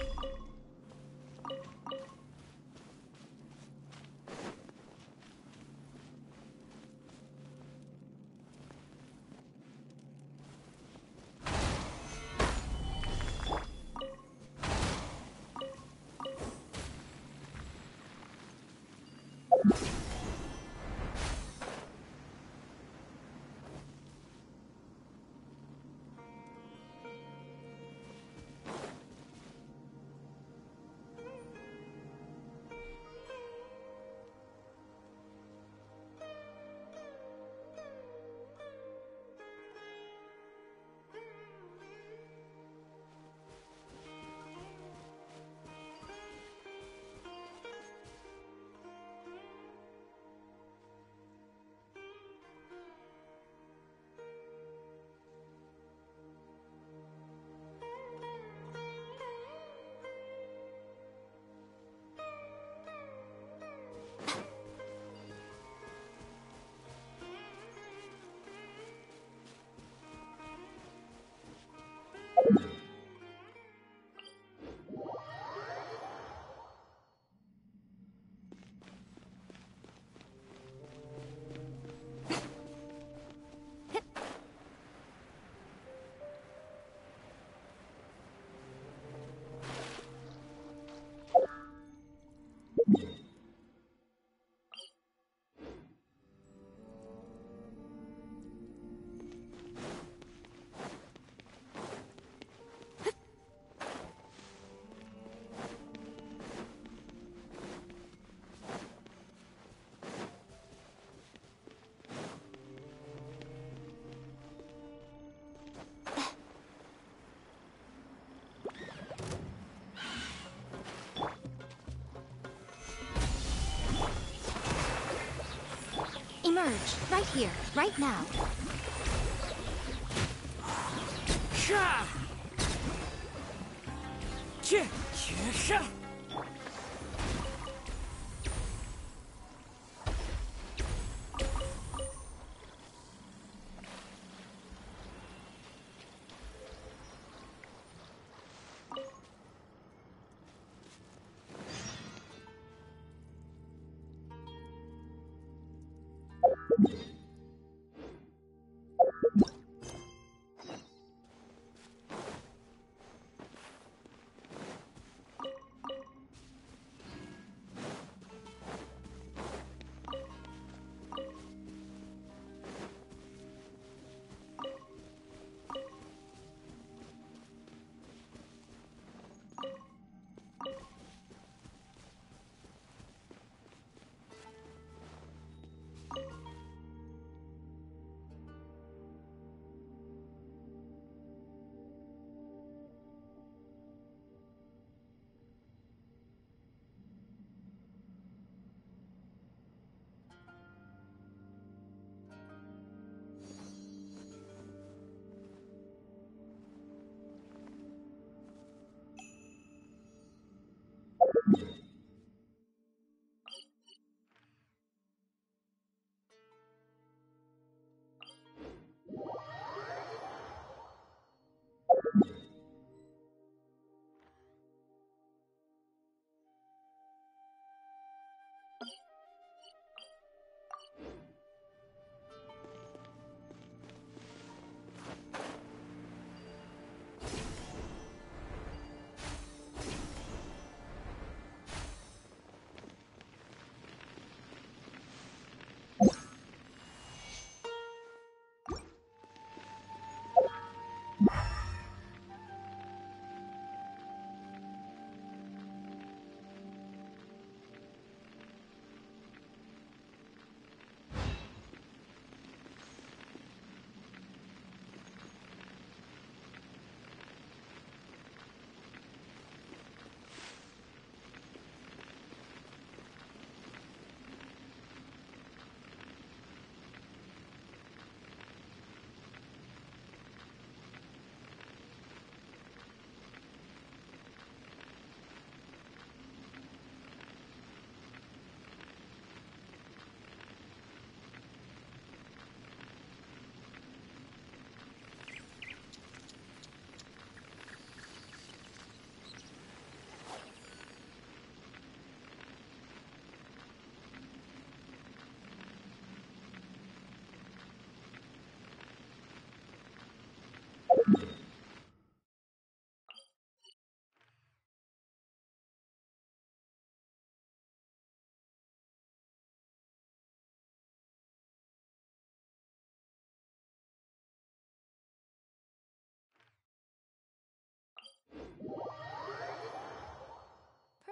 Emerge, right here, right now. Sha! Ch- ch- sha!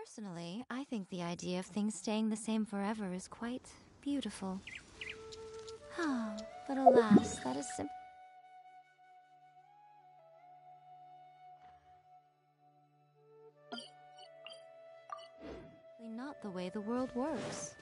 Personally, I think the idea of things staying the same forever is quite beautiful. Oh, but alas, that is simply not the way the world works.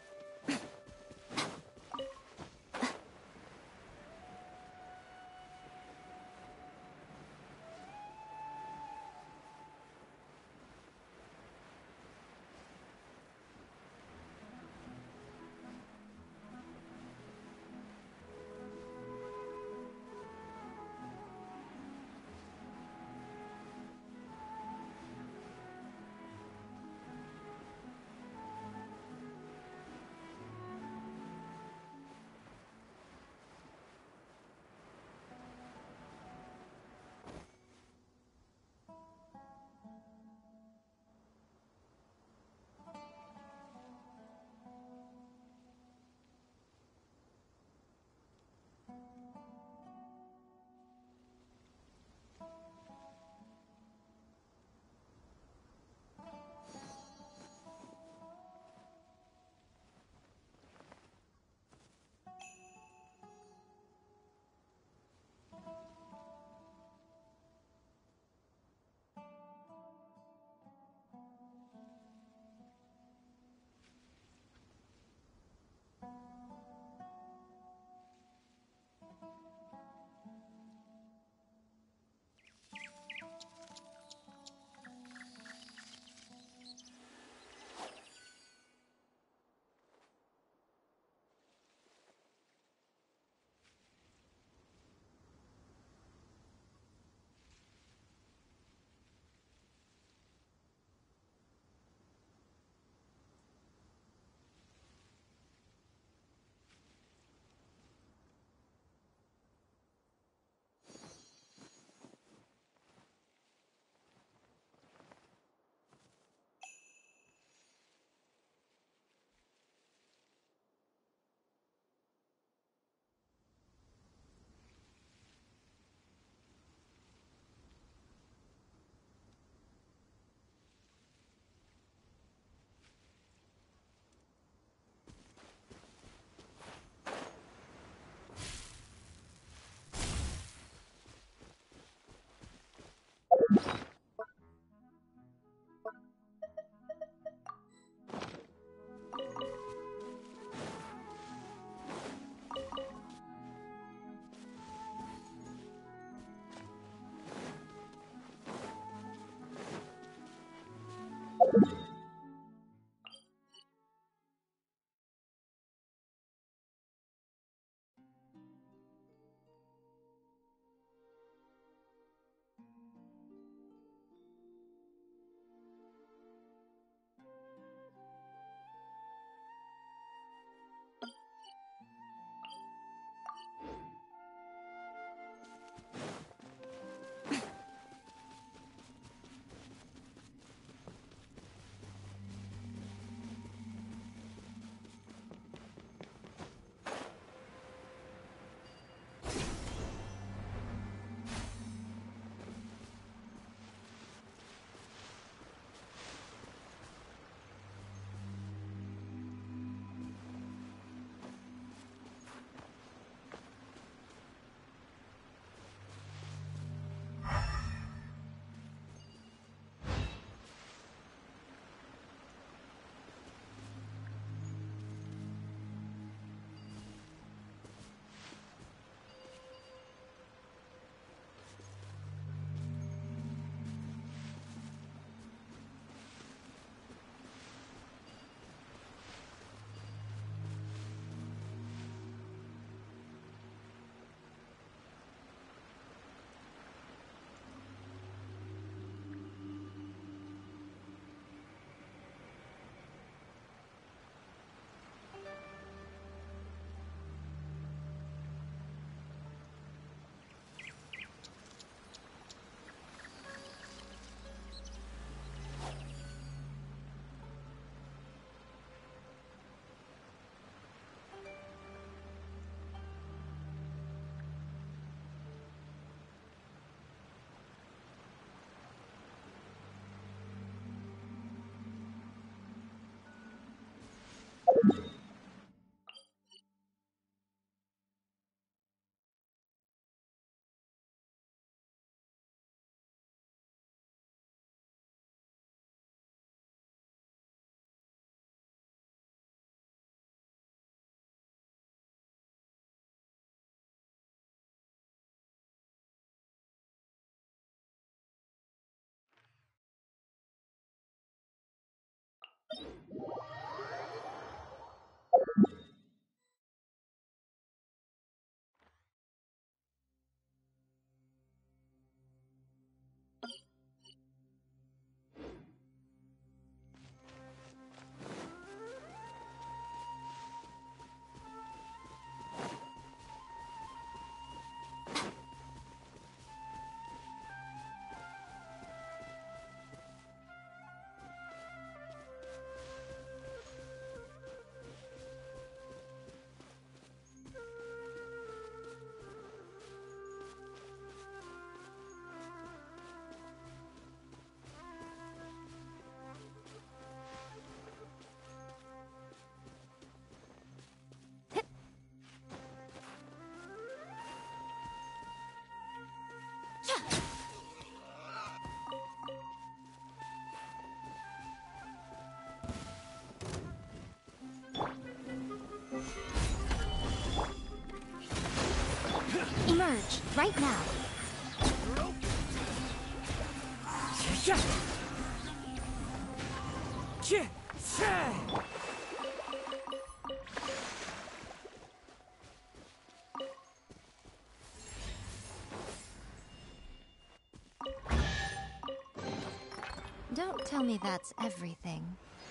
Emerge, right now. Yeah. Yeah. Yeah. Don't tell me that's everything.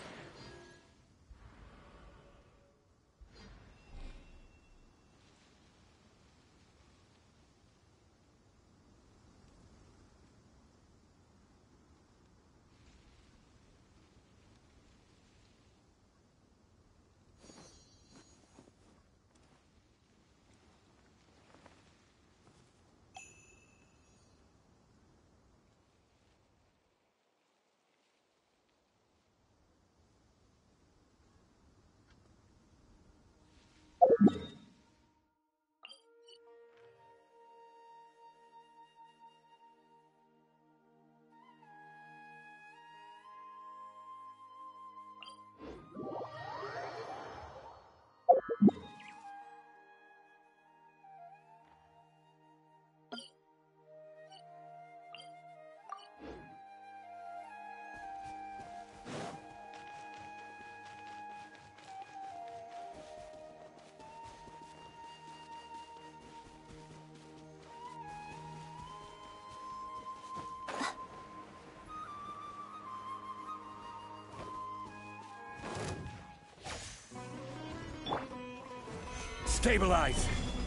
Stabilize!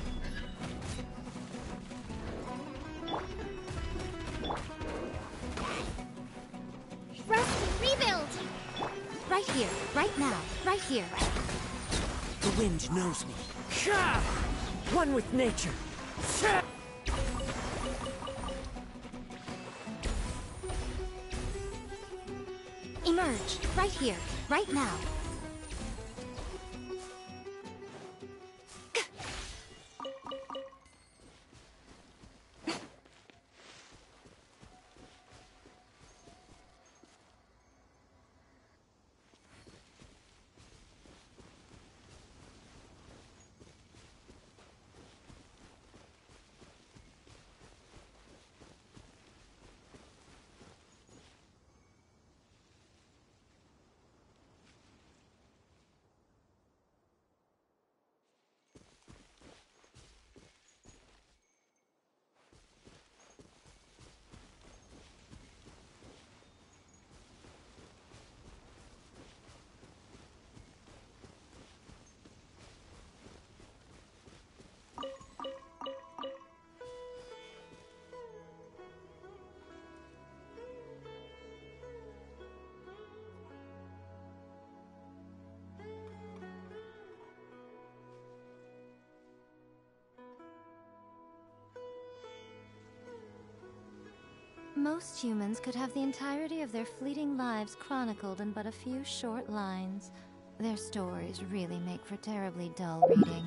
Rusty, rebuild! Right here, right now, right here. The wind knows me. Yeah. One with nature. Yeah. Emerge, right here, right now. Most humans could have the entirety of their fleeting lives chronicled in but a few short lines. Their stories really make for terribly dull reading.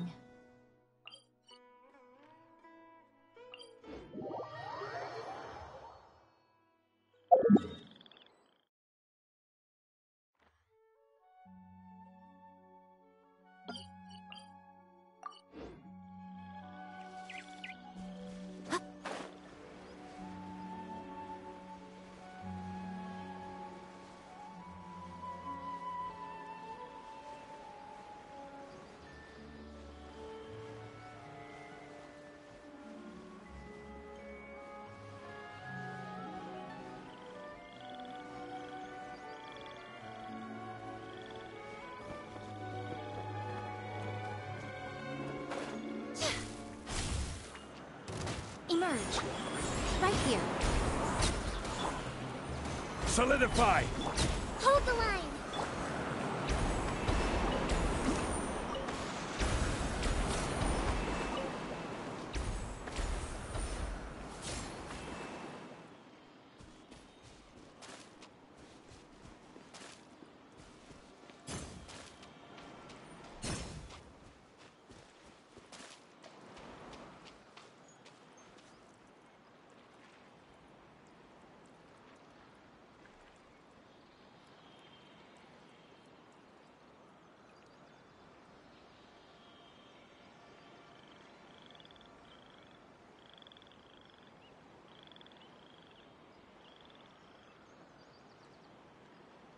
Emerge. Right here. Solidify! Hold the line!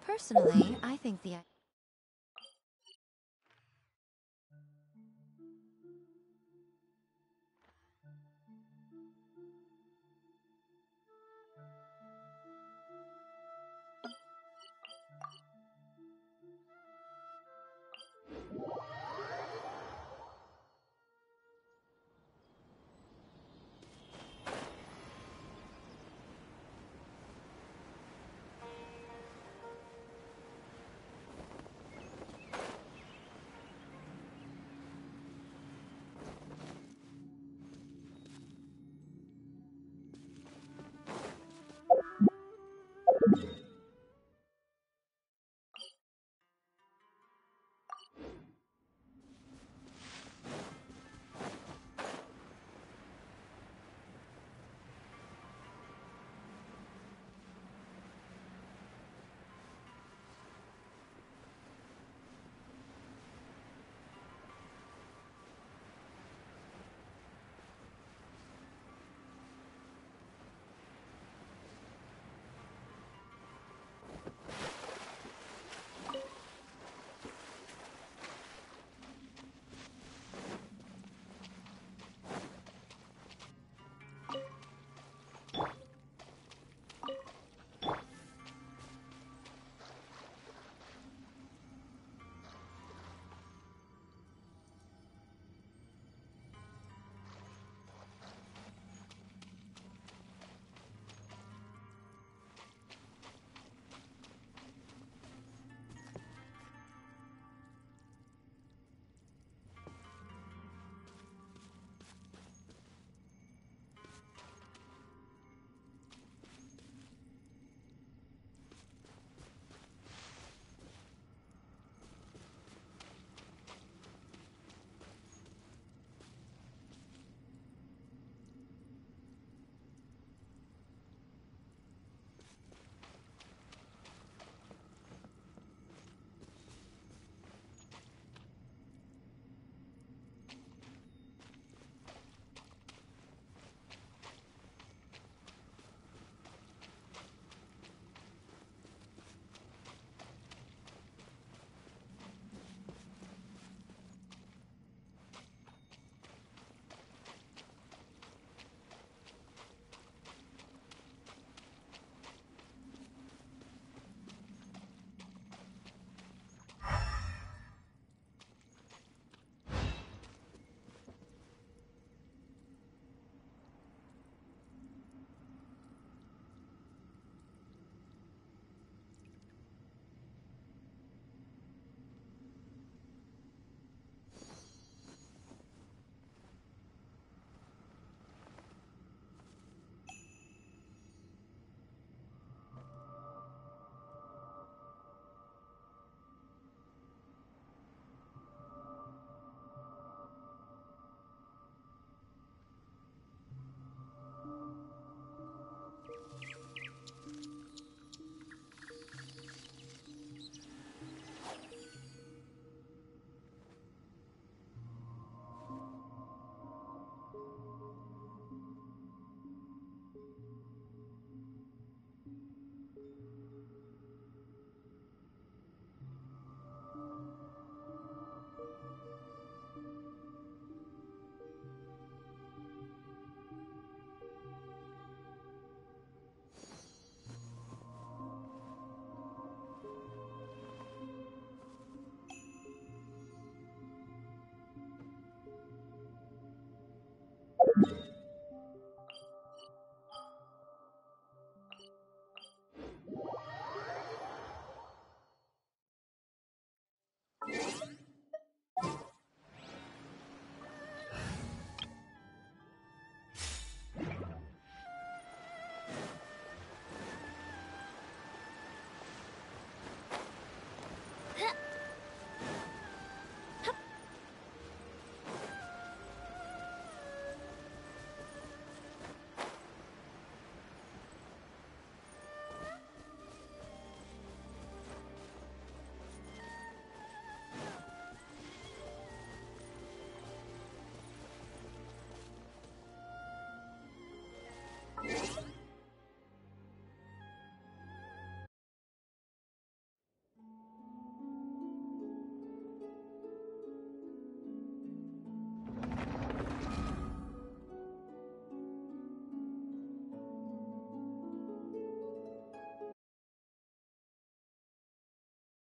Personally, I think the